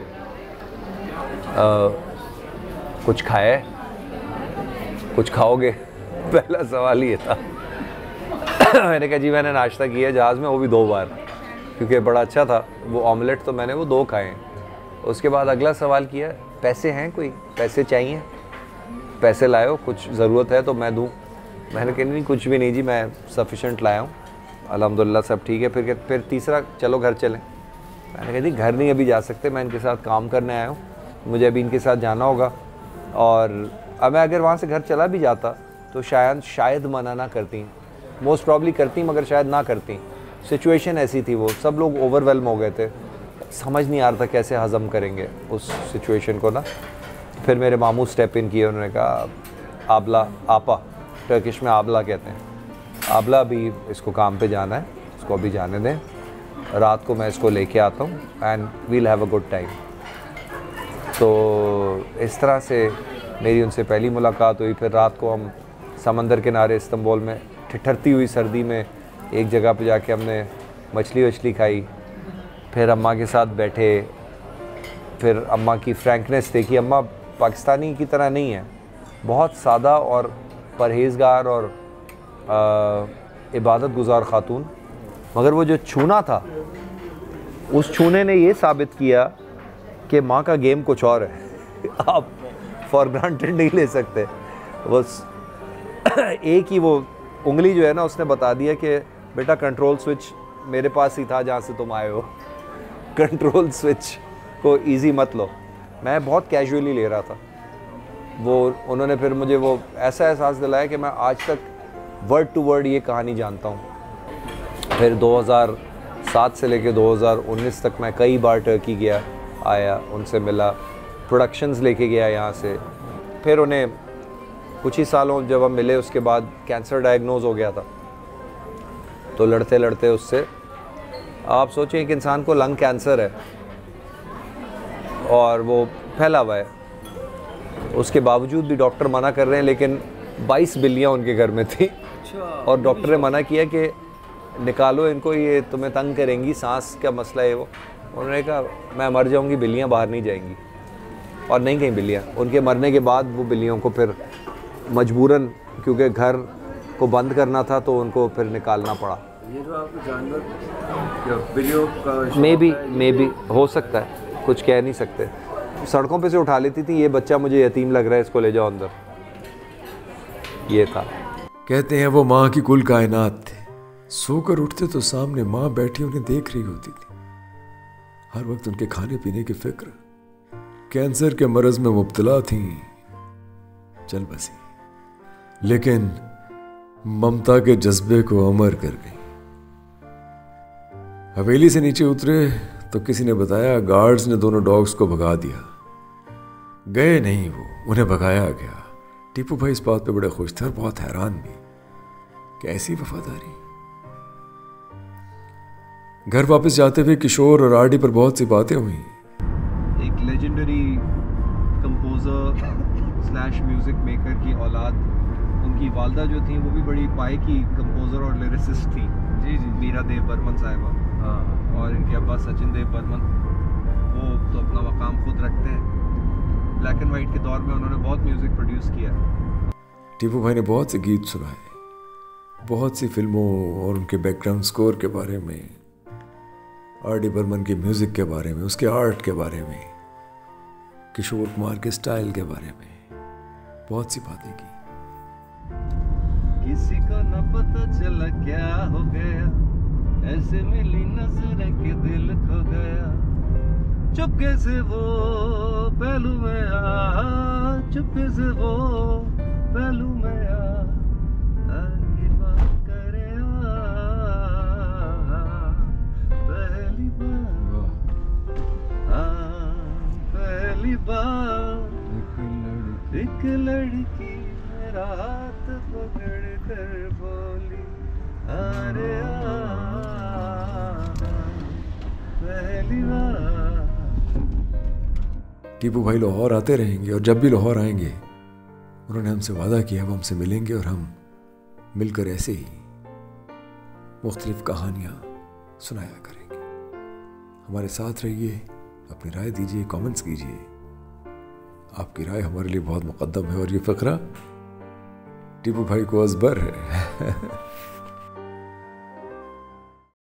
कुछ खाए, कुछ खाओगे? पहला सवाल ये था। मैंने कहा जी मैंने नाश्ता किया जहाज़ में, वो भी दो बार, क्योंकि बड़ा अच्छा था वो ऑमलेट, तो मैंने वो दो खाए हैं। उसके बाद अगला सवाल किया, पैसे हैं, कोई पैसे चाहिए, पैसे लाओ, कुछ ज़रूरत है तो मैं दूँ। मैंने कहा नहीं कुछ भी नहीं जी, मैं सफिशेंट लाया हूँ, अल्हम्दुलिल्लाह सब ठीक है। फिर फिर तीसरा, चलो घर चलें। मैंने कहा जी घर नहीं अभी जा सकते, मैं इनके साथ काम करने आया हूँ, मुझे अभी इनके साथ जाना होगा। और अब मैं अगर वहाँ से घर चला भी जाता तो शायद शायद मना ना करती, मोस्ट प्रॉब्ली करती मगर शायद ना करती, सिचुएशन ऐसी थी, वो सब लोग ओवरवेलम हो गए थे, समझ नहीं आ रहा था कैसे हज़म करेंगे उस सिचुएशन को ना। फिर मेरे मामू स्टेप इन किए, उन्होंने कहा आबला, आपा टर्किश में आबला कहते हैं, आबला अभी इसको काम पे जाना है, इसको अभी जाने दें, रात को मैं इसको लेके आता हूँ and we'll have a good time. तो इस तरह से मेरी उनसे पहली मुलाकात हुई। फिर रात को हम समंदर किनारे इस्तांबुल में ठिठरती हुई सर्दी में एक जगह पे जाके हमने मछली वछली खाई, फिर अम्मा के साथ बैठे, फिर अम्मा की फ्रैंकनेस देखी। अम्मा पाकिस्तानी की तरह नहीं है, बहुत सादा और परहेज़गार और इबादत गुजार खातून, मगर वो जो छूना था, उस छूने ने ये साबित किया कि माँ का गेम कुछ और है। आप फॉर ग्रांटेड नहीं ले सकते। बस एक ही वो उंगली जो है ना, उसने बता दिया कि बेटा कंट्रोल स्विच मेरे पास ही था जहाँ से तुम आए हो, कंट्रोल स्विच को इजी मत लो। मैं बहुत कैजुअली ले रहा था वो। उन्होंने फिर मुझे वो ऐसा एहसास दिलाया कि मैं आज तक वर्ड टू वर्ड ये कहानी जानता हूँ। फिर दो हज़ार सात से लेकर दो हज़ार उन्नीस तक मैं कई बार टर्की गया, आया, उनसे मिला, प्रोडक्शंस लेके गया यहाँ से। फिर उन्हें कुछ ही सालों जब हम मिले उसके बाद कैंसर डायग्नोज हो गया था, तो लड़ते लड़ते उससे, आप सोचें एक इंसान को लंग कैंसर है और वो फैला हुआ है, उसके बावजूद भी डॉक्टर मना कर रहे हैं, लेकिन बाईस बिल्लियाँ उनके घर में थी और डॉक्टर ने मना किया कि निकालो इनको, ये तुम्हें तंग करेंगी, सांस का मसला है वो। उन्होंने कहा मैं मर जाऊंगी, बिल्लियाँ बाहर नहीं जाएंगी, और नहीं गई बिल्लियाँ। उनके मरने के बाद वो बिल्लियों को फिर मजबूरन, क्योंकि घर को बंद करना था, तो उनको फिर निकालना पड़ा। ये जो आपको जानवर बिल्लियों का मे बी मे बी हो सकता है, कुछ कह नहीं सकते। सड़कों पे से उठा लेती थी, ये बच्चा मुझे यतीम लग रहा है, इसको ले जाओ अंदर, ये था। कहते हैं वो माँ की कुल कायनात थे। सोकर उठते तो सामने माँ बैठी उन्हें देख रही होती थी, हर वक्त उनके खाने पीने की फिक्र। कैंसर के मरज में मुब्तला थी, चल बसी, लेकिन ममता के जज्बे को अमर कर गई। हवेली से नीचे उतरे तो किसी ने बताया गार्ड्स ने दोनों डॉग्स को भगा दिया। गए नहीं वो, उन्हें भगाया गया। टीपू भाई इस बात पे बड़े खुश थे और बहुत हैरान भी, कैसी वफादारी। घर वापस जाते हुए किशोर और आरडी पर बहुत सी बातें हुई। एक legendary composer slash music maker की औलाद, उनकी वालदा जो थी वो भी बड़ी पाए की कंपोजर और लिरिसिस्ट थी। जी जी मीरा देव बर्मन साहिबा। हाँ। और इनके अब्बा सचिन देव बर्मन, वो तो अपना मकाम खुद रखते हैं। ब्लैक एंड वाइट के दौर में उन्होंने बहुत म्यूजिक प्रोड्यूस किया। टीपू भाई ने बहुत से गीत सुनाए, बहुत सी फिल्मों और उनके बैकग्राउंड स्कोर के बारे में, आर डी बर्मन के म्यूजिक के बारे में, उसके आर्ट के बारे में, किशोर कुमार के स्टाइल के बारे में बहुत सी बातें की। किसी को न पता चला क्या हो गया, ऐसे मिली नजरें के दिल खो गया, चुपके से वो पहलू में आ, चुपके से वो पहलू में आ, ताकि बात करे आ, पहली बार आ, पहली बार एक लड़की मेरा हाथ पकड़ कर बोली, अरे आ, पहली बार। टीपू भाई लाहौर आते रहेंगे और जब भी लाहौर आएंगे उन्होंने हमसे वादा किया वो हमसे मिलेंगे और हम मिलकर ऐसे ही मुख्तलिफ कहानियाँ सुनाया करेंगे। हमारे साथ रहिए, अपनी राय दीजिए, कमेंट्स कीजिए। आपकी राय हमारे लिए बहुत मुकद्दम है और ये फ़करा टीपू भाई को अज़बर है।